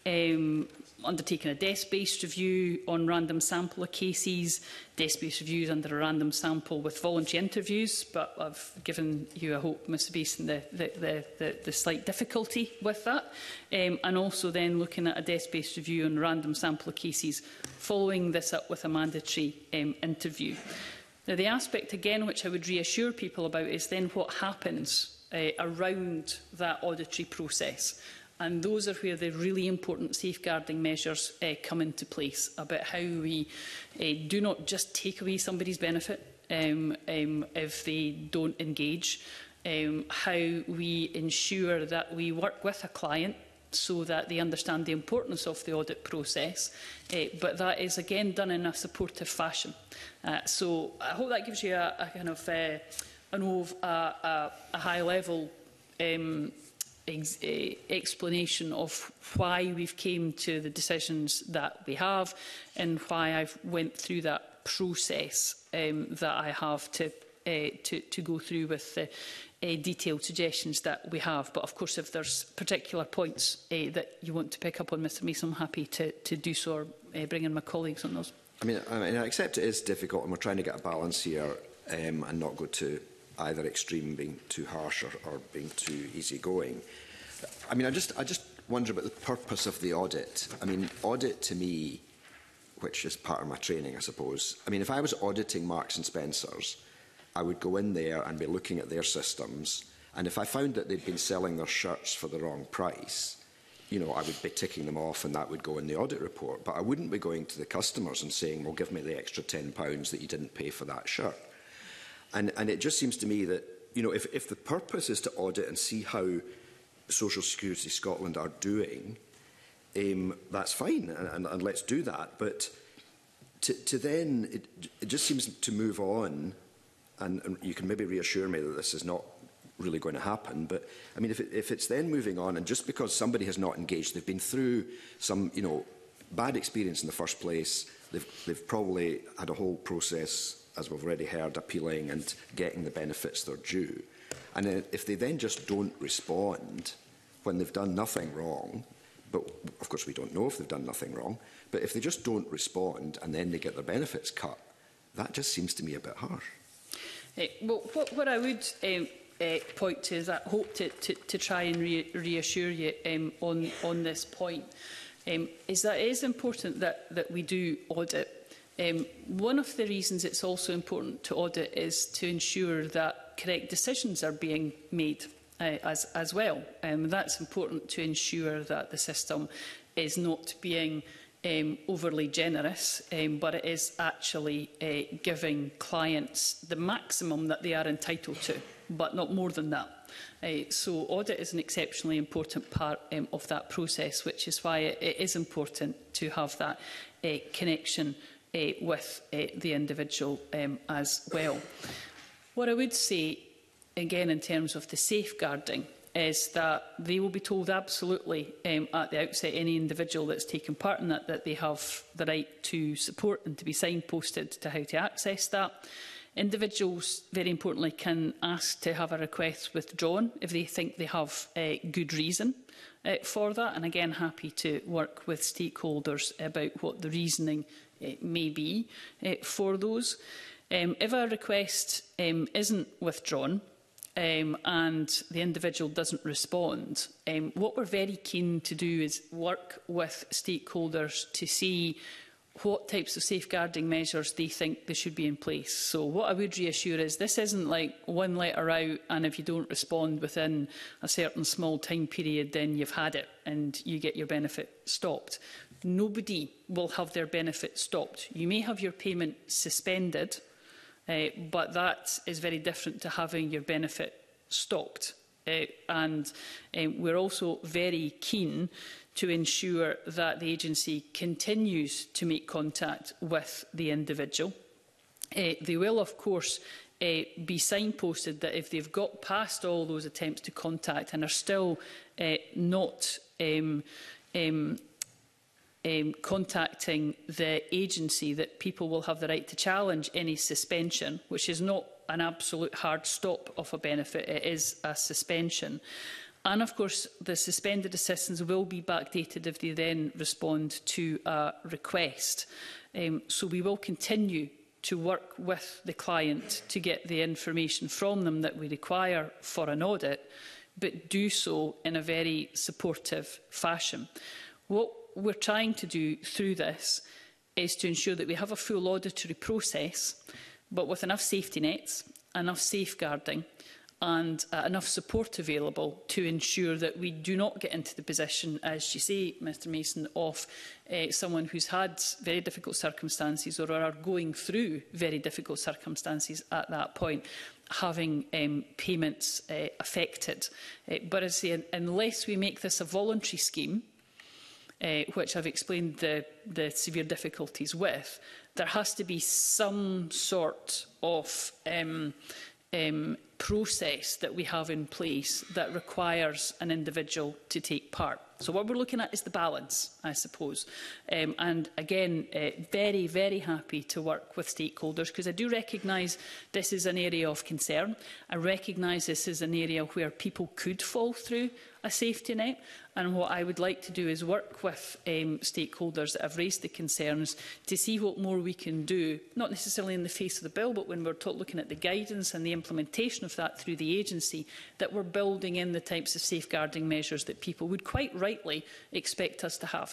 Um, undertaking a desk-based review on random sample of cases, desk-based reviews under a random sample with voluntary interviews, but I've given you, I hope, Mister Basin, the, the, the, the, the slight difficulty with that, um, and also then looking at a desk-based review on a random sample of cases, following this up with a mandatory um, interview. Now, the aspect, again, which I would reassure people about is then what happens uh, around that auditory process. And those are where the really important safeguarding measures uh, come into place, about how we uh, do not just take away somebody's benefit um, um, if they don't engage, um, how we ensure that we work with a client so that they understand the importance of the audit process, uh, but that is again done in a supportive fashion. Uh, so I hope that gives you a, a kind of uh, I know of a, a, a high-level um, ex uh, explanation of why we've came to the decisions that we have and why I've went through that process um, that I have to, uh, to, to go through with the uh, detailed suggestions that we have. But of course, if there's particular points uh, that you want to pick up on, Mr Mason, I'm happy to, to do so, or uh, bring in my colleagues on those. I mean, I mean, I accept it is difficult, and we're trying to get a balance here um, and not go to either extreme, being too harsh or, or being too easygoing. I mean, I just, I just wonder about the purpose of the audit. I mean, audit to me, which is part of my training, I suppose. I mean, if I was auditing Marks and Spencers, I would go in there and be looking at their systems, and if I found that they'd been selling their shirts for the wrong price, you know, I would be ticking them off and that would go in the audit report. But I wouldn't be going to the customers and saying, well, give me the extra ten pounds that you didn't pay for that shirt. And, and it just seems to me that, you know, if, if the purpose is to audit and see how Social Security Scotland are doing, um, that's fine, and, and, and let's do that. But to, to then, it, it just seems to move on, and, and you can maybe reassure me that this is not really going to happen. But I mean, if, it, if it's then moving on, and just because somebody has not engaged, they've been through some, you know, bad experience in the first place, they've, they've probably had a whole process, as we've already heard, appealing and getting the benefits they're due. And if they then just don't respond when they've done nothing wrong, but of course we don't know if they've done nothing wrong, but if they just don't respond and then they get their benefits cut, that just seems to me a bit harsh. Uh, well, what, what I would um, uh, point to is that I hope to, to, to try and re reassure you um, on, on this point, um, is that it is important that, that we do audit. Um, one of the reasons it's also important to audit is to ensure that correct decisions are being made uh, as, as well. Um, that's important to ensure that the system is not being um, overly generous, um, but it is actually uh, giving clients the maximum that they are entitled to, but not more than that. Uh, so audit is an exceptionally important part um, of that process, which is why it, it is important to have that uh, connection Uh, with uh, the individual um, as well. What I would say, again, in terms of the safeguarding, is that they will be told absolutely um, at the outset, any individual that's taken part in that, that they have the right to support and to be signposted to how to access that. Individuals, very importantly, can ask to have a request withdrawn if they think they have uh, good reason uh, for that. And again, happy to work with stakeholders about what the reasoning it may be uh, for those. Um, if a request um, isn't withdrawn um, and the individual doesn't respond, um, what we're very keen to do is work with stakeholders to see what types of safeguarding measures they think they should be in place. So what I would reassure is this isn't like one letter out and if you don't respond within a certain small time period, then you've had it and you get your benefit stopped. Nobody will have their benefit stopped. You may have your payment suspended, uh, but that is very different to having your benefit stopped. Uh, and um, we're also very keen to ensure that the agency continues to make contact with the individual. Uh, they will, of course, uh, be signposted that if they've got past all those attempts to contact and are still uh, not um, um, Um, contacting the agency, that people will have the right to challenge any suspension, which is not an absolute hard stop of a benefit, it is a suspension. And of course, the suspended assistance will be backdated if they then respond to a request. Um, so we will continue to work with the client to get the information from them that we require for an audit, but do so in a very supportive fashion. What we're trying to do through this is to ensure that we have a full auditory process, but with enough safety nets, enough safeguarding and uh, enough support available to ensure that we do not get into the position, as you say, Mr Mason, of uh, someone who's had very difficult circumstances or are going through very difficult circumstances at that point, having um, payments uh, affected. Uh, but as I say, unless we make this a voluntary scheme, Uh, which I've explained the, the severe difficulties with, there has to be some sort of um, um, process that we have in place that requires an individual to take part. So what we're looking at is the balance, I suppose. Um, and again, uh, very, very happy to work with stakeholders, because I do recognise this is an area of concern. I recognise this is an area where people could fall through a safety net. And what I would like to do is work with um, stakeholders that have raised the concerns to see what more we can do, not necessarily in the face of the bill, but when we're looking at the guidance and the implementation of that through the agency, that we're building in the types of safeguarding measures that people would quite rightly expect us to have.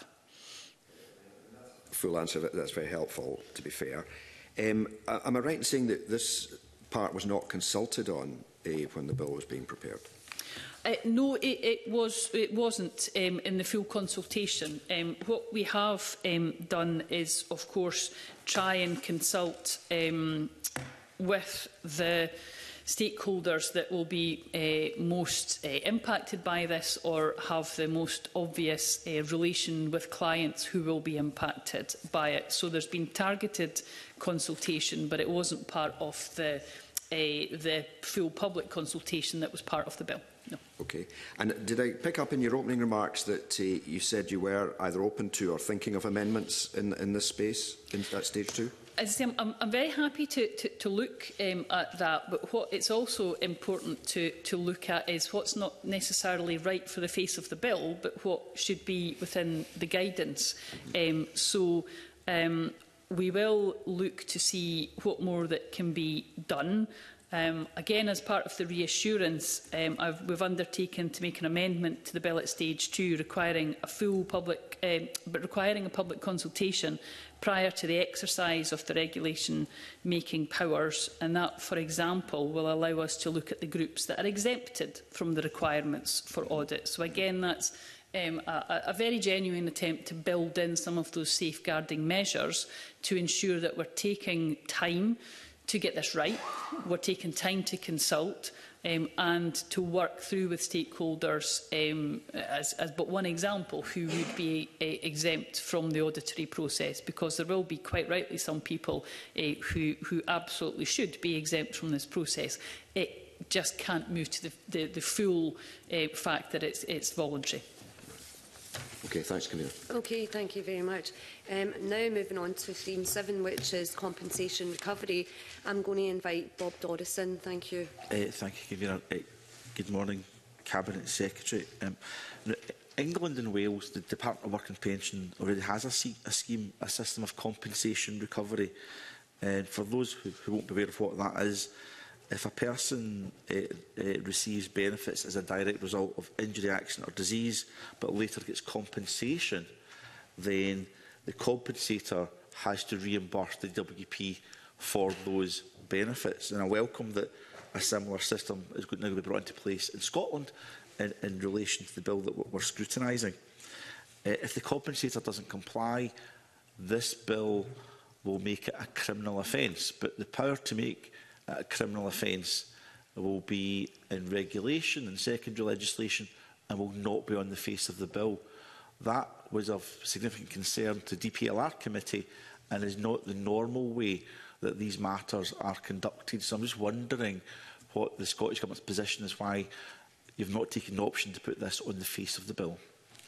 Full answer, that's very helpful, to be fair. Um, am I right in saying that this part was not consulted on uh, when the bill was being prepared? Uh, no, it, it, was, it wasn't um, in the full consultation. Um, what we have um, done is, of course, try and consult um, with the stakeholders that will be uh, most uh, impacted by this or have the most obvious uh, relation with clients who will be impacted by it. So there's been targeted consultation, but it wasn't part of the, uh, the full public consultation that was part of the bill. No. Okay. And did I pick up in your opening remarks that uh, you said you were either open to or thinking of amendments in, in this space, in that stage two? As I say, I'm, I'm very happy to, to, to look um, at that, but what it's also important to, to look at is what's not necessarily right for the face of the bill, but what should be within the guidance. Um, so um, we will look to see what more that can be done. Um, again, as part of the reassurance, um, I've, we've undertaken to make an amendment to the bill at stage two, requiring a full public, um, but requiring a public consultation prior to the exercise of the regulation-making powers, and that, for example, will allow us to look at the groups that are exempted from the requirements for audit. So again, that's um, a, a very genuine attempt to build in some of those safeguarding measures to ensure that we're taking time to get this right, we're taking time to consult um, and to work through with stakeholders um, as, as but one example who would be uh, exempt from the auditory process, because there will be quite rightly some people uh, who, who absolutely should be exempt from this process. It just can't move to the, the, the full uh, fact that it's, it's voluntary. Okay, thanks, Camilla. Okay, thank you very much. Um, now moving on to theme seven, which is compensation recovery. I'm going to invite Bob Dodison. Thank you. Uh, thank you, Convener. Uh, good morning, Cabinet Secretary. Um, England and Wales, the Department of Work and Pension already has a, a scheme, a system of compensation recovery. And uh, for those who, who won't be aware of what that is, if a person uh, uh, receives benefits as a direct result of injury, accident or disease, but later gets compensation, then the compensator has to reimburse the W P for those benefits. And I welcome that a similar system is now going to be brought into place in Scotland in, in relation to the bill that we're scrutinising. Uh, if the compensator doesn't comply, this bill will make it a criminal offence, but the power to make a criminal offence will be in regulation and secondary legislation and will not be on the face of the bill. That was of significant concern to D P L R committee and is not the normal way that these matters are conducted. So I'm just wondering what the Scottish Government's position is, why you've not taken the option to put this on the face of the bill.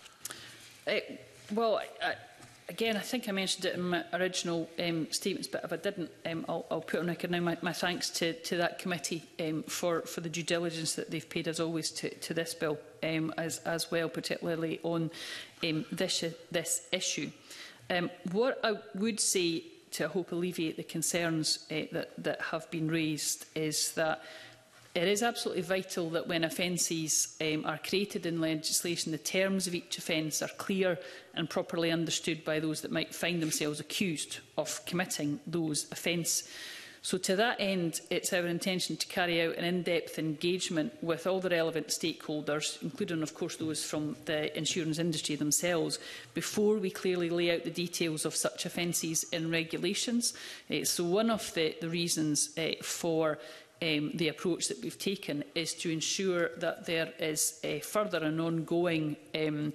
Uh, well, I, I Again, I think I mentioned it in my original um, statements, but if I didn't, um, I'll, I'll put on record now my, my thanks to, to that committee um, for, for the due diligence that they've paid, as always, to, to this bill um, as, as well, particularly on um, this, this issue. Um, what I would say to, I hope, alleviate the concerns uh, that, that have been raised is that it is absolutely vital that when offences um, are created in legislation, the terms of each offence are clear and properly understood by those that might find themselves accused of committing those offences. So to that end, it's our intention to carry out an in-depth engagement with all the relevant stakeholders, including, of course, those from the insurance industry themselves, before we clearly lay out the details of such offences in regulations. Uh, so one of the, the reasons uh, for Um, the approach that we've taken is to ensure that there is a further and ongoing um,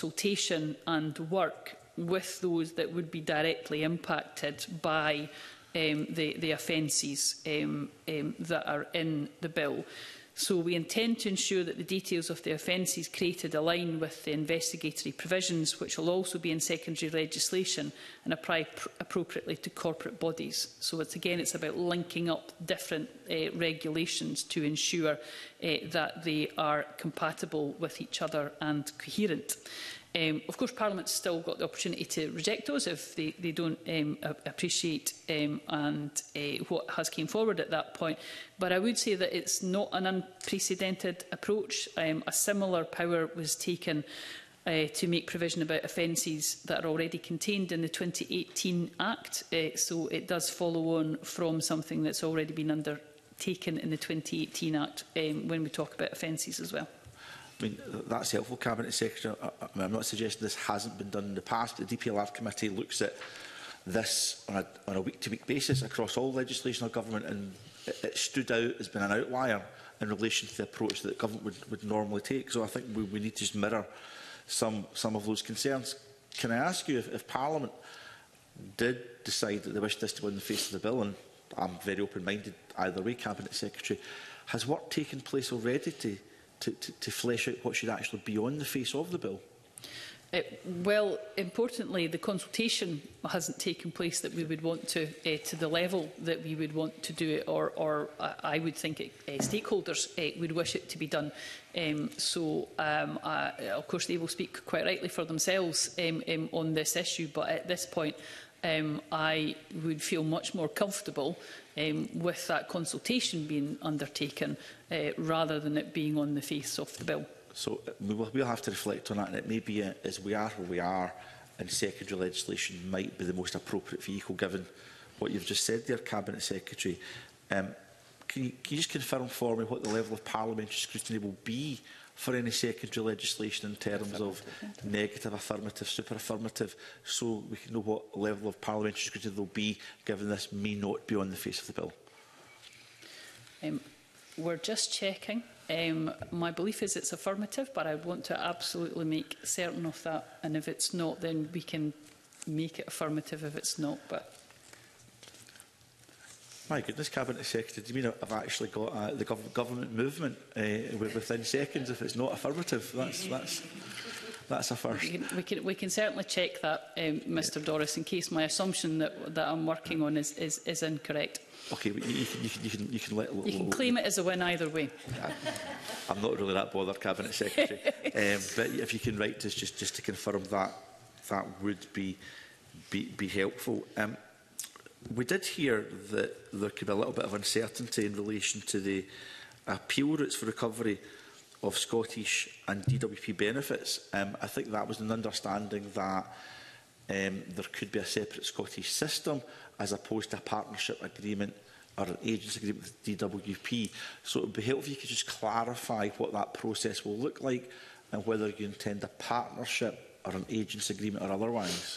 consultation and work with those that would be directly impacted by um, the, the offences um, um, that are in the bill. So we intend to ensure that the details of the offences created align with the investigatory provisions, which will also be in secondary legislation and apply pr appropriately to corporate bodies. So it's, again, it's about linking up different uh, regulations to ensure uh, that they are compatible with each other and coherent. Um, of course, Parliament's still got the opportunity to reject those if they, they don't um, appreciate um, and uh, what has came forward at that point. But I would say that it's not an unprecedented approach. Um, a similar power was taken uh, to make provision about offences that are already contained in the twenty eighteen Act. Uh, so it does follow on from something that's already been undertaken in the twenty eighteen Act um, when we talk about offences as well. I mean, that's helpful, Cabinet Secretary. I, I mean, I'm not suggesting this hasn't been done in the past, but the D P L R committee looks at this on a, on a week-to-week basis across all legislation of government, and it, it stood out as being an outlier in relation to the approach that government would, would normally take. So I think we, we need to just mirror some, some of those concerns. Can I ask you if, if Parliament did decide that they wish this to go in the face of the bill, and I'm very open-minded either way, Cabinet Secretary, has work taken place already to To, to, to flesh out what should actually be on the face of the bill? Uh, well, importantly, the consultation hasn't taken place that we would want to, uh, to the level that we would want to do it, or, or uh, I would think it, uh, stakeholders uh, would wish it to be done. Um, so, um, uh, of course, they will speak quite rightly for themselves um, um, on this issue, but at this point, um, I would feel much more comfortable um, with that consultation being undertaken uh, rather than it being on the face of the bill. So we will, we'll have to reflect on that, and it may be uh, as we are where we are, and secondary legislation might be the most appropriate vehicle given what you've just said there, Cabinet Secretary. Um, can, you, can you just confirm for me what the level of parliamentary scrutiny will be for any secondary legislation in terms of negative, affirmative, super affirmative, so we can know what level of parliamentary scrutiny there will be, given this may not be on the face of the bill? Um, we're just checking. Um, my belief is it's affirmative, but I want to absolutely make certain of that. And if it's not, then we can make it affirmative if it's not. But my goodness, Cabinet Secretary, do you mean I've actually got uh, the gov government movement uh, within seconds if it's not affirmative? That's that's that's a first. We can we can, we can certainly check that, um, Mr Yeah. Doris, in case my assumption that that I'm working on is is, is incorrect. Okay, but you, you, can, you, can, you can you can let you can claim it as a win either way. I'm not really that bothered, Cabinet Secretary. um, but if you can write to us just just to confirm that, that would be be, be helpful. Um, We did hear that there could be a little bit of uncertainty in relation to the appeal routes for recovery of Scottish and D W P benefits. Um, I think that was an understanding that um, there could be a separate Scottish system as opposed to a partnership agreement or an agency agreement with D W P. So it would be helpful if you could just clarify what that process will look like and whether you intend a partnership or an agency agreement or otherwise.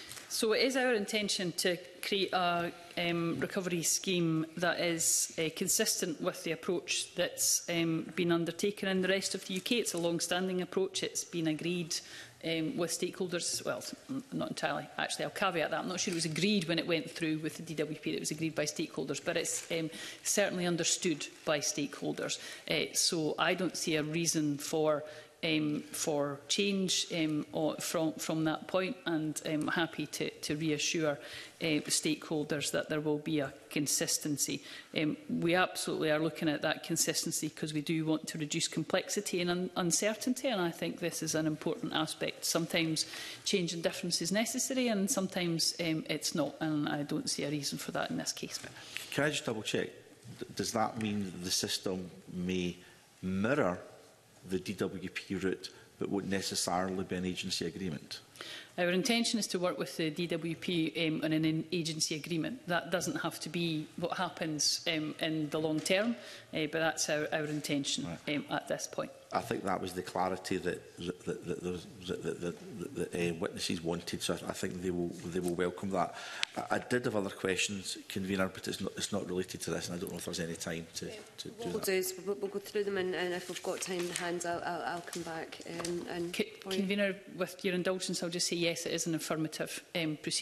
So it is our intention to create a um, recovery scheme that is uh, consistent with the approach that's um, been undertaken in the rest of the U K. It's a long-standing approach. It's been agreed um, with stakeholders. Well, not entirely. Actually, I'll caveat that. I'm not sure it was agreed when it went through with the D W P that it was agreed by stakeholders, but it's um, certainly understood by stakeholders. Uh, so I don't see a reason for Um, for change um, or from, from that point, and I'm happy to, to reassure uh, stakeholders that there will be a consistency. Um, we absolutely are looking at that consistency because we do want to reduce complexity and un uncertainty, and I think this is an important aspect. Sometimes change and difference is necessary, and sometimes um, it's not, and I don't see a reason for that in this case. Can I just double check? Does that mean the system may mirror the D W P route, but won't necessarily be an agency agreement? Our intention is to work with the D W P um, on an agency agreement. That doesn't have to be what happens um, in the long term, uh, but that's our, our intention right. um, at this point. I think that was the clarity that, that, that, that, those, that, that, that, that the uh, witnesses wanted, so I think they will, they will welcome that. I, I did have other questions, Convener, but it's not, it's not related to this, and I don't know if there's any time to, to what do we'll that. do is we'll, we'll go through them, and, and if we've got time in hand, I'll, I'll, I'll come back. Um, and Convener, with your indulgence, I'll just say yes, it is an affirmative um, procedure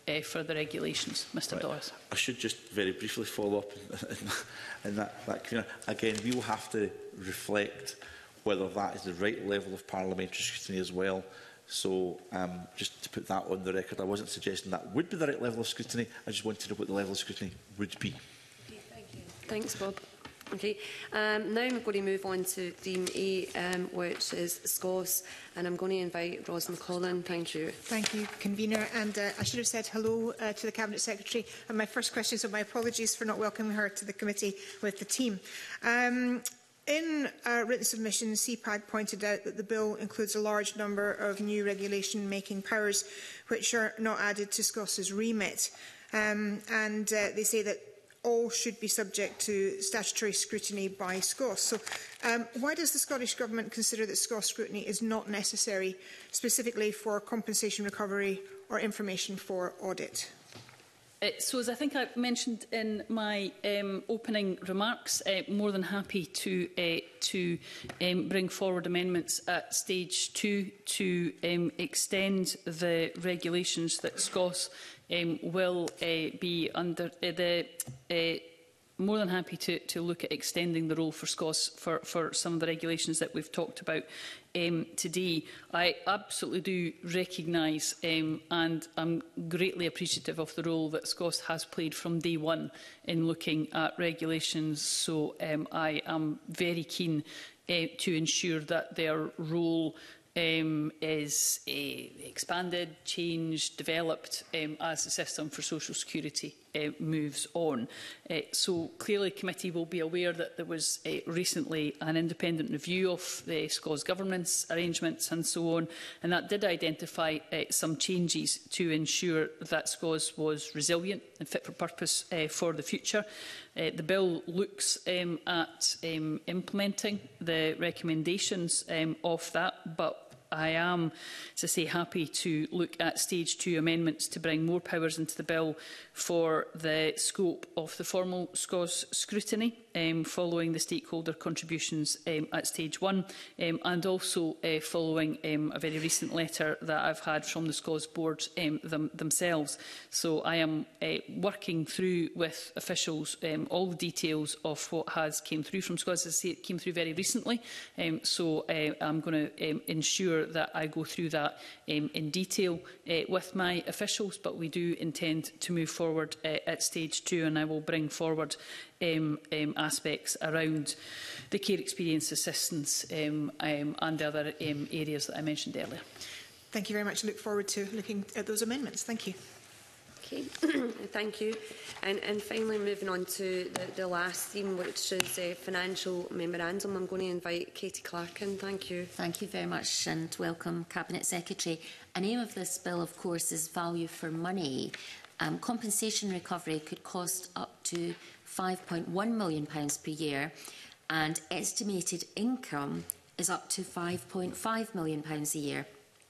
uh, further regulations. Mr Right. Doris. I should just very briefly follow up in, in that, that Convener. Again, we will have to reflect whether that is the right level of parliamentary scrutiny as well. So, um, just to put that on the record, I wasn't suggesting that would be the right level of scrutiny. I just wanted to know what the level of scrutiny would be. Okay, thank you. Thanks, Bob. Okay, um, now I'm going to move on to theme A, um, which is S C O S, and I'm going to invite Ros McCollum. Thank you. Thank you, Convener. And uh, I should have said hello uh, to the Cabinet Secretary. And my first question, so my apologies for not welcoming her to the committee with the team. Um, In a written submission, C PAG pointed out that the bill includes a large number of new regulation-making powers which are not added to SCOS's remit. Um, and uh, they say that all should be subject to statutory scrutiny by SCOS. So um, why does the Scottish Government consider that SCOS scrutiny is not necessary, specifically for compensation recovery or information for audit? Uh, so, as I think I mentioned in my um, opening remarks, uh, more than happy to uh, to um, bring forward amendments at stage two to um, extend the regulations that SCOS um, will uh, be under. Uh, the uh, more than happy to, to look at extending the role for SCOS for, for some of the regulations that we've talked about um, today. I absolutely do recognise um, and I'm greatly appreciative of the role that SCOS has played from day one in looking at regulations. So um, I am very keen uh, to ensure that their role Um, is uh, expanded, changed, developed um, as the system for social security uh, moves on. Uh, so clearly the committee will be aware that there was uh, recently an independent review of the SCOS governance arrangements and so on, and that did identify uh, some changes to ensure that SCOS was resilient and fit for purpose uh, for the future. Uh, the bill looks um, at um, implementing the recommendations um, of that, but I am, as I say, happy to look at stage two amendments to bring more powers into the bill for the scope of the formal SCOS scrutiny, um, following the stakeholder contributions um, at stage one, um, and also uh, following um, a very recent letter that I've had from the SCOS board um, them, themselves. So I am uh, working through with officials um, all the details of what has came through from SCOS. As I say, it came through very recently, um, so uh, I'm going to um, ensure that I go through that um, in detail uh, with my officials, but we do intend to move forward uh, at stage two, and I will bring forward um, um, aspects around the care experience assistance um, um, and the other um, areas that I mentioned earlier. Thank you very much. I look forward to looking at those amendments. Thank you. Okay, thank you. And, and finally, moving on to the, the last theme, which is uh, financial memorandum. I'm going to invite Katie Clark in. Thank you. Thank you very much and welcome, Cabinet Secretary. An aim of this bill, of course, is value for money. Um, compensation recovery could cost up to five point one million pounds per year, and estimated income is up to five point five million pounds a year.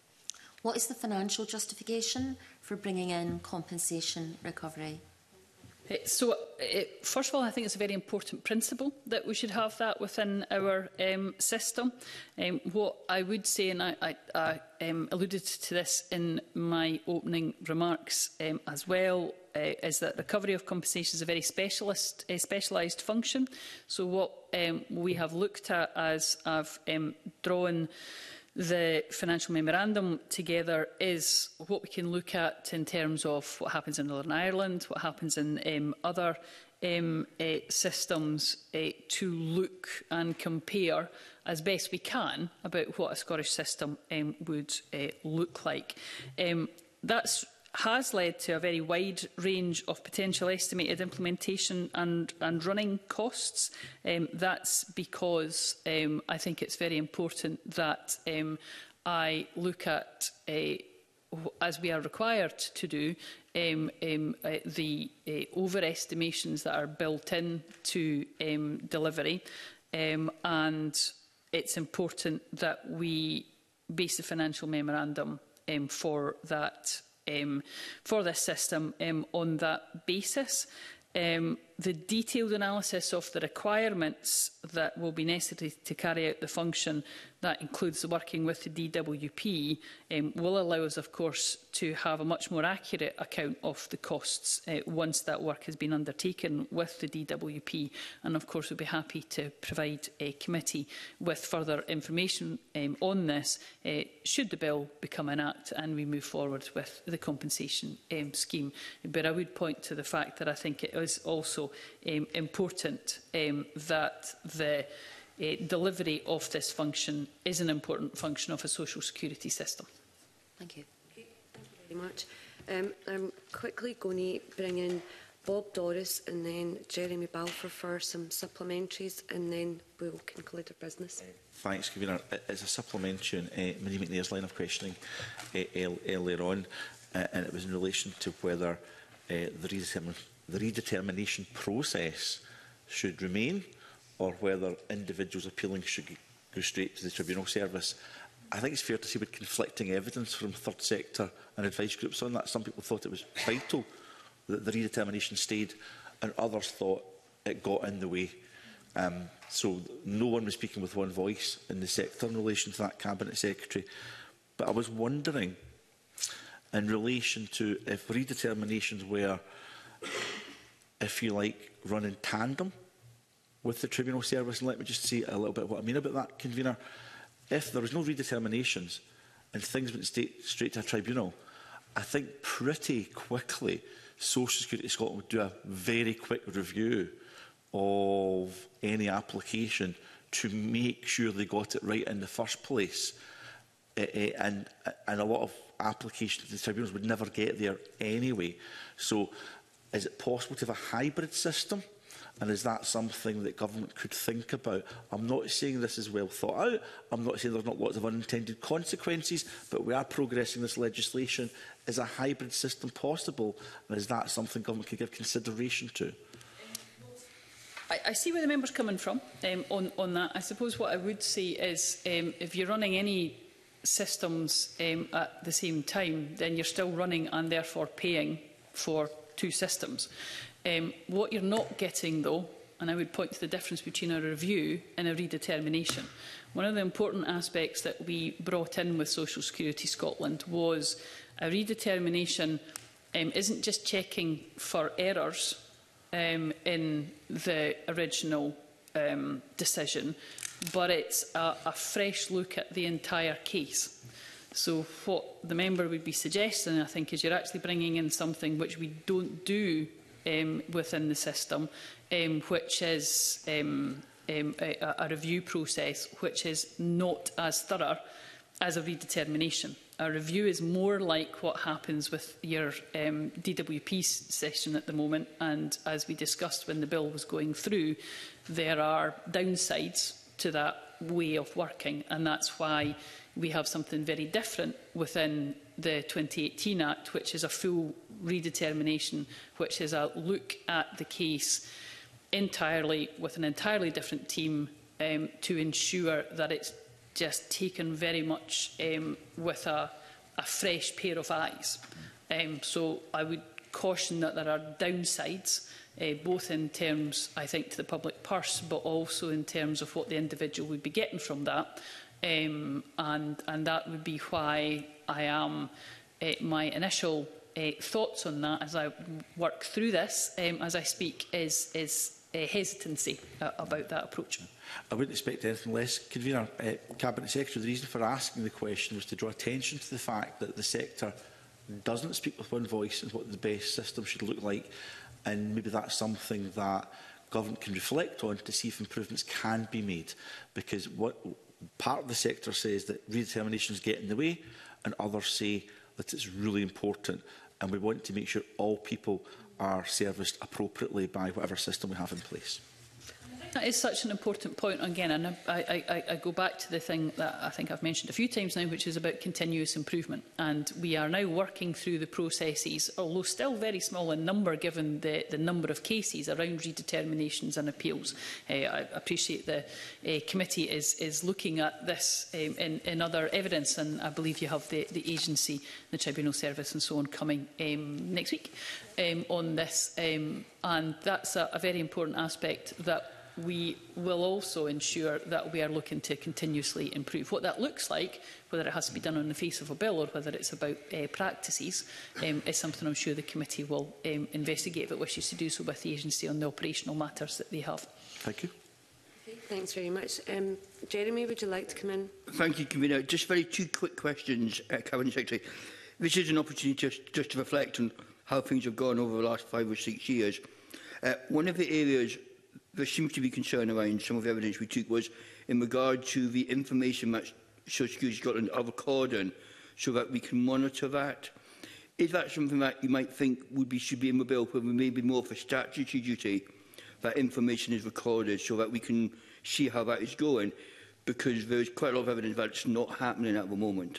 What is the financial justification for bringing in compensation recovery? Uh, So, uh, first of all, I think it's a very important principle that we should have that within our um, system. Um, what I would say, and I, I, I um, alluded to this in my opening remarks um, as well, uh, is that recovery of compensation is a very specialist, uh, specialised function. So what um, we have looked at as I've um, drawn the financial memorandum together is what we can look at in terms of what happens in Northern Ireland, what happens in um, other um, uh, systems, uh, to look and compare as best we can about what a Scottish system um, would uh, look like. Um, that's has led to a very wide range of potential estimated implementation and, and running costs. Um, that's because um, I think it's very important that um, I look at, uh, as we are required to do, um, um, uh, the uh, overestimations that are built in to um, delivery, um, and it's important that we base the financial memorandum um, for that Um, for this system um, on that basis. Um, the detailed analysis of the requirements that will be necessary to carry out the function, that includes the working with the D W P, um, will allow us, of course, to have a much more accurate account of the costs uh, once that work has been undertaken with the D W P. And, of course, we'll be happy to provide a committee with further information um, on this, uh, should the bill become an act and we move forward with the compensation um, scheme. But I would point to the fact that I think it is also um, important um, that the Uh, delivery of this function is an important function of a social security system. Thank you. Okay, thank you very much. Um, I'm quickly going to bring in Bob Doris and then Jeremy Balfour for some supplementaries, and then we'll conclude our business. Uh, thanks, Convener. As a supplementary on uh, Marie McNair's line of questioning uh, earlier on, uh, and it was in relation to whether uh, the, redetermin the redetermination process should remain, or whether individuals appealing should go straight to the Tribunal Service. I think it's fair to say with conflicting evidence from third sector and advice groups on that. Some people thought it was vital that the redetermination stayed, and others thought it got in the way. Um, so no one was speaking with one voice in the sector in relation to that Cabinet Secretary. But I was wondering, in relation to if redeterminations were, if you like, run in tandem with the Tribunal Service, and let me just say a little bit what I mean about that, Convener. If there was no redeterminations and things went straight, straight to a tribunal, I think pretty quickly Social Security Scotland would do a very quick review of any application to make sure they got it right in the first place. Uh, uh, and, and a lot of applications to the tribunals would never get there anyway. So is it possible to have a hybrid system? And is that something that government could think about? I'm not saying this is well thought out. I'm not saying there's not lots of unintended consequences, but we are progressing this legislation. Is a hybrid system possible? And is that something government could give consideration to? I, I see where the member's coming from um, on, on that. I suppose what I would say is um, if you're running any systems um, at the same time, then you're still running and therefore paying for two systems. Um, what you're not getting, though, and I would point to the difference between a review and a redetermination. One of the important aspects that we brought in with Social Security Scotland was a redetermination um, isn't just checking for errors um, in the original um, decision, but it's a, a fresh look at the entire case. So what the member would be suggesting, I think, is you're actually bringing in something which we don't do Um, within the system, um, which is um, um, a, a review process which is not as thorough as a redetermination. A review is more like what happens with your um, D W P session at the moment, and as we discussed when the bill was going through, there are downsides to that way of working, and that's why we have something very different within the twenty eighteen Act, which is a full redetermination, which is a look at the case entirely with an entirely different team um, to ensure that it's just taken very much um, with a, a fresh pair of eyes. Um, so I would caution that there are downsides, uh, both in terms, I think, to the public purse, but also in terms of what the individual would be getting from that. Um, and, and that would be why I am, uh, my initial uh, thoughts on that as I work through this, um, as I speak, is, is uh, hesitancy uh, about that approach. I wouldn't expect anything less. Convener, uh, Cabinet Secretary, the reason for asking the question was to draw attention to the fact that the sector doesn't speak with one voice on what the best system should look like, and maybe that's something that government can reflect on to see if improvements can be made, because what part of the sector says that redeterminations get in the way, and others say that it's really important, and we want to make sure all people are serviced appropriately by whatever system we have in place. I think That is such an important point again, and I, I, I, I go back to the thing that I think I've mentioned a few times now, which is about continuous improvement. And we are now working through the processes, although still very small in number given the, the number of cases around redeterminations and appeals. Uh, I appreciate the uh, committee is, is looking at this um, in, in other evidence, and I believe you have the, the agency, the tribunal service and so on coming um, next week um, on this. Um, and that's a, a very important aspect that we will also ensure that we are looking to continuously improve. What that looks like, whether it has to be done on the face of a bill or whether it's about uh, practices, um, is something I'm sure the committee will um, investigate if it wishes to do so with the agency on the operational matters that they have. Thank you. Okay, thanks very much. Um, Jeremy, would you like to come in? Thank you, Convener. Just very two quick questions, uh, Cabinet Secretary. This is an opportunity just, just to reflect on how things have gone over the last five or six years. Uh, one of the areas there seems to be concern around some of the evidence we took was in regard to the information that Social Security Scotland are recording so that we can monitor that. Is that something that you might think would be, should be in the bill where we may be more of a statutory duty that information is recorded so that we can see how that is going? Because there is quite a lot of evidence that it's not happening at the moment.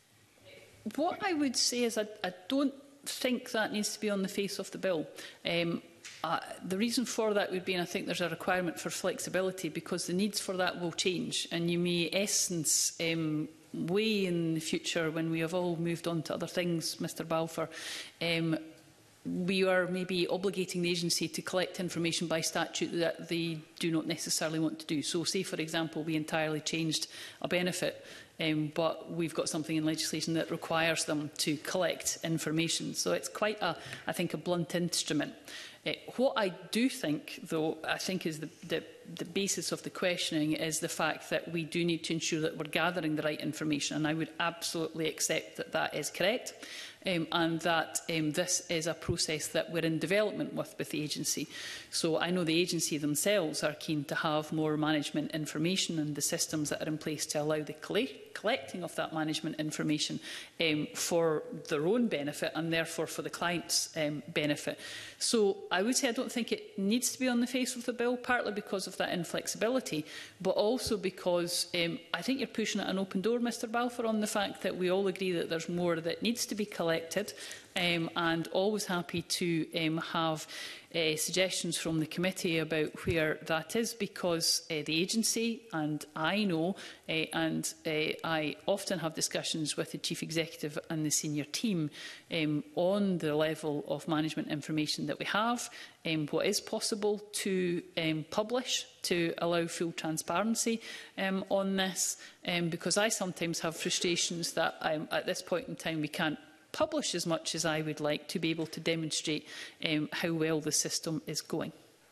What I would say is I, I don't think that needs to be on the face of the bill. Um, Uh, the reason for that would be, and I think there's a requirement for flexibility, because the needs for that will change, and you may essence um, way in the future when we have all moved on to other things, Mr Balfour, um, we are maybe obligating the agency to collect information by statute that they do not necessarily want to do. So say, for example, we entirely changed a benefit, um, but we've got something in legislation that requires them to collect information. So it's quite, a, I think, a blunt instrument. Uh, what I do think, though, I think is the, the, the basis of the questioning is the fact that we do need to ensure that we're gathering the right information, and I would absolutely accept that that is correct. Um, and that um, this is a process that we're in development with with the agency. So I know the agency themselves are keen to have more management information and the systems that are in place to allow the coll collecting of that management information um, for their own benefit and therefore for the client's um, benefit. So I would say I don't think it needs to be on the face of the bill, partly because of that inflexibility, but also because um, I think you're pushing at an open door, Mr Balfour, on the fact that we all agree that there's more that needs to be collected, um, and always happy to um, have uh, suggestions from the committee about where that is, because uh, the agency, and I know, uh, and uh, I often have discussions with the Chief Executive and the senior team um, on the level of management information that we have, um, what is possible to um, publish to allow full transparency um, on this, um, because I sometimes have frustrations that um, at this point in time we can't publish as much as I would like to be able to demonstrate um, how well the system is going.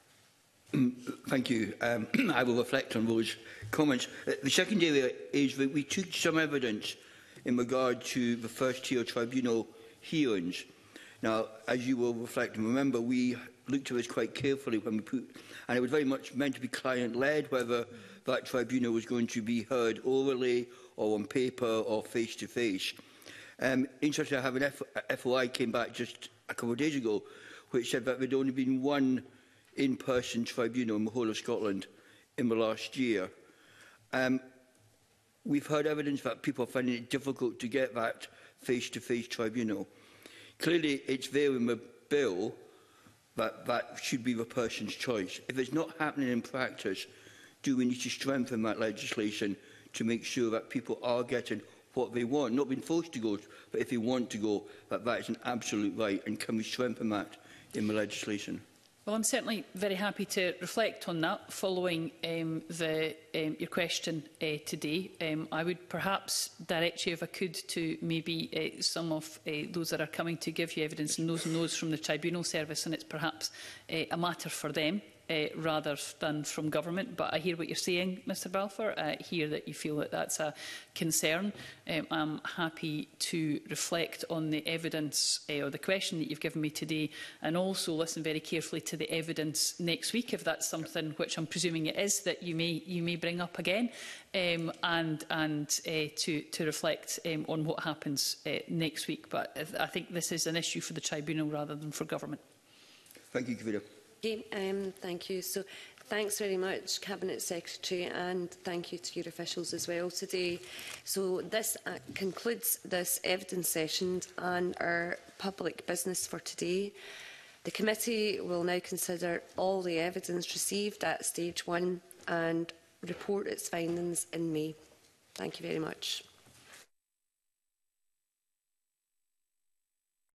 Thank you. Um, I will reflect on those comments. Uh, the second area is that we took some evidence in regard to the first tier tribunal hearings. Now, as you will reflect and remember, we looked at this quite carefully when we put, and it was very much meant to be client-led, whether that tribunal was going to be heard orally or on paper or face-to-face. Um, interestingly, I have an F FOI came back just a couple of days ago, which said that there had only been one in-person tribunal in the whole of Scotland in the last year. Um, we've heard evidence that people are finding it difficult to get that face-to-face tribunal. Clearly, it's there in the bill that that should be the person's choice. If it's not happening in practice, do we need to strengthen that legislation to make sure that people are getting what they want, not being forced to go, but if they want to go, that that is an absolute right, and can we strengthen that in the legislation? Well, I'm certainly very happy to reflect on that following um, the, um, your question uh, today. Um, I would perhaps direct you, if I could, to maybe uh, some of uh, those that are coming to give you evidence, and those and those from the Tribunal Service, and it's perhaps uh, a matter for them uh, rather than from government. But I hear what you're saying, Mr Balfour. I hear that you feel that that's a concern. Um, I'm happy to reflect on the evidence uh, or the question that you've given me today, and also listen very carefully to the evidence next week, if that's something which I'm presuming it is that you may you may bring up again, um, and and uh, to to reflect um, on what happens uh, next week. But I think this is an issue for the tribunal rather than for government. Thank you, Convener. Okay, um, thank you. So, thanks very much, Cabinet Secretary, and thank you to your officials as well today. So, this uh, concludes this evidence session and our public business for today. The committee will now consider all the evidence received at stage one and report its findings in May. Thank you very much.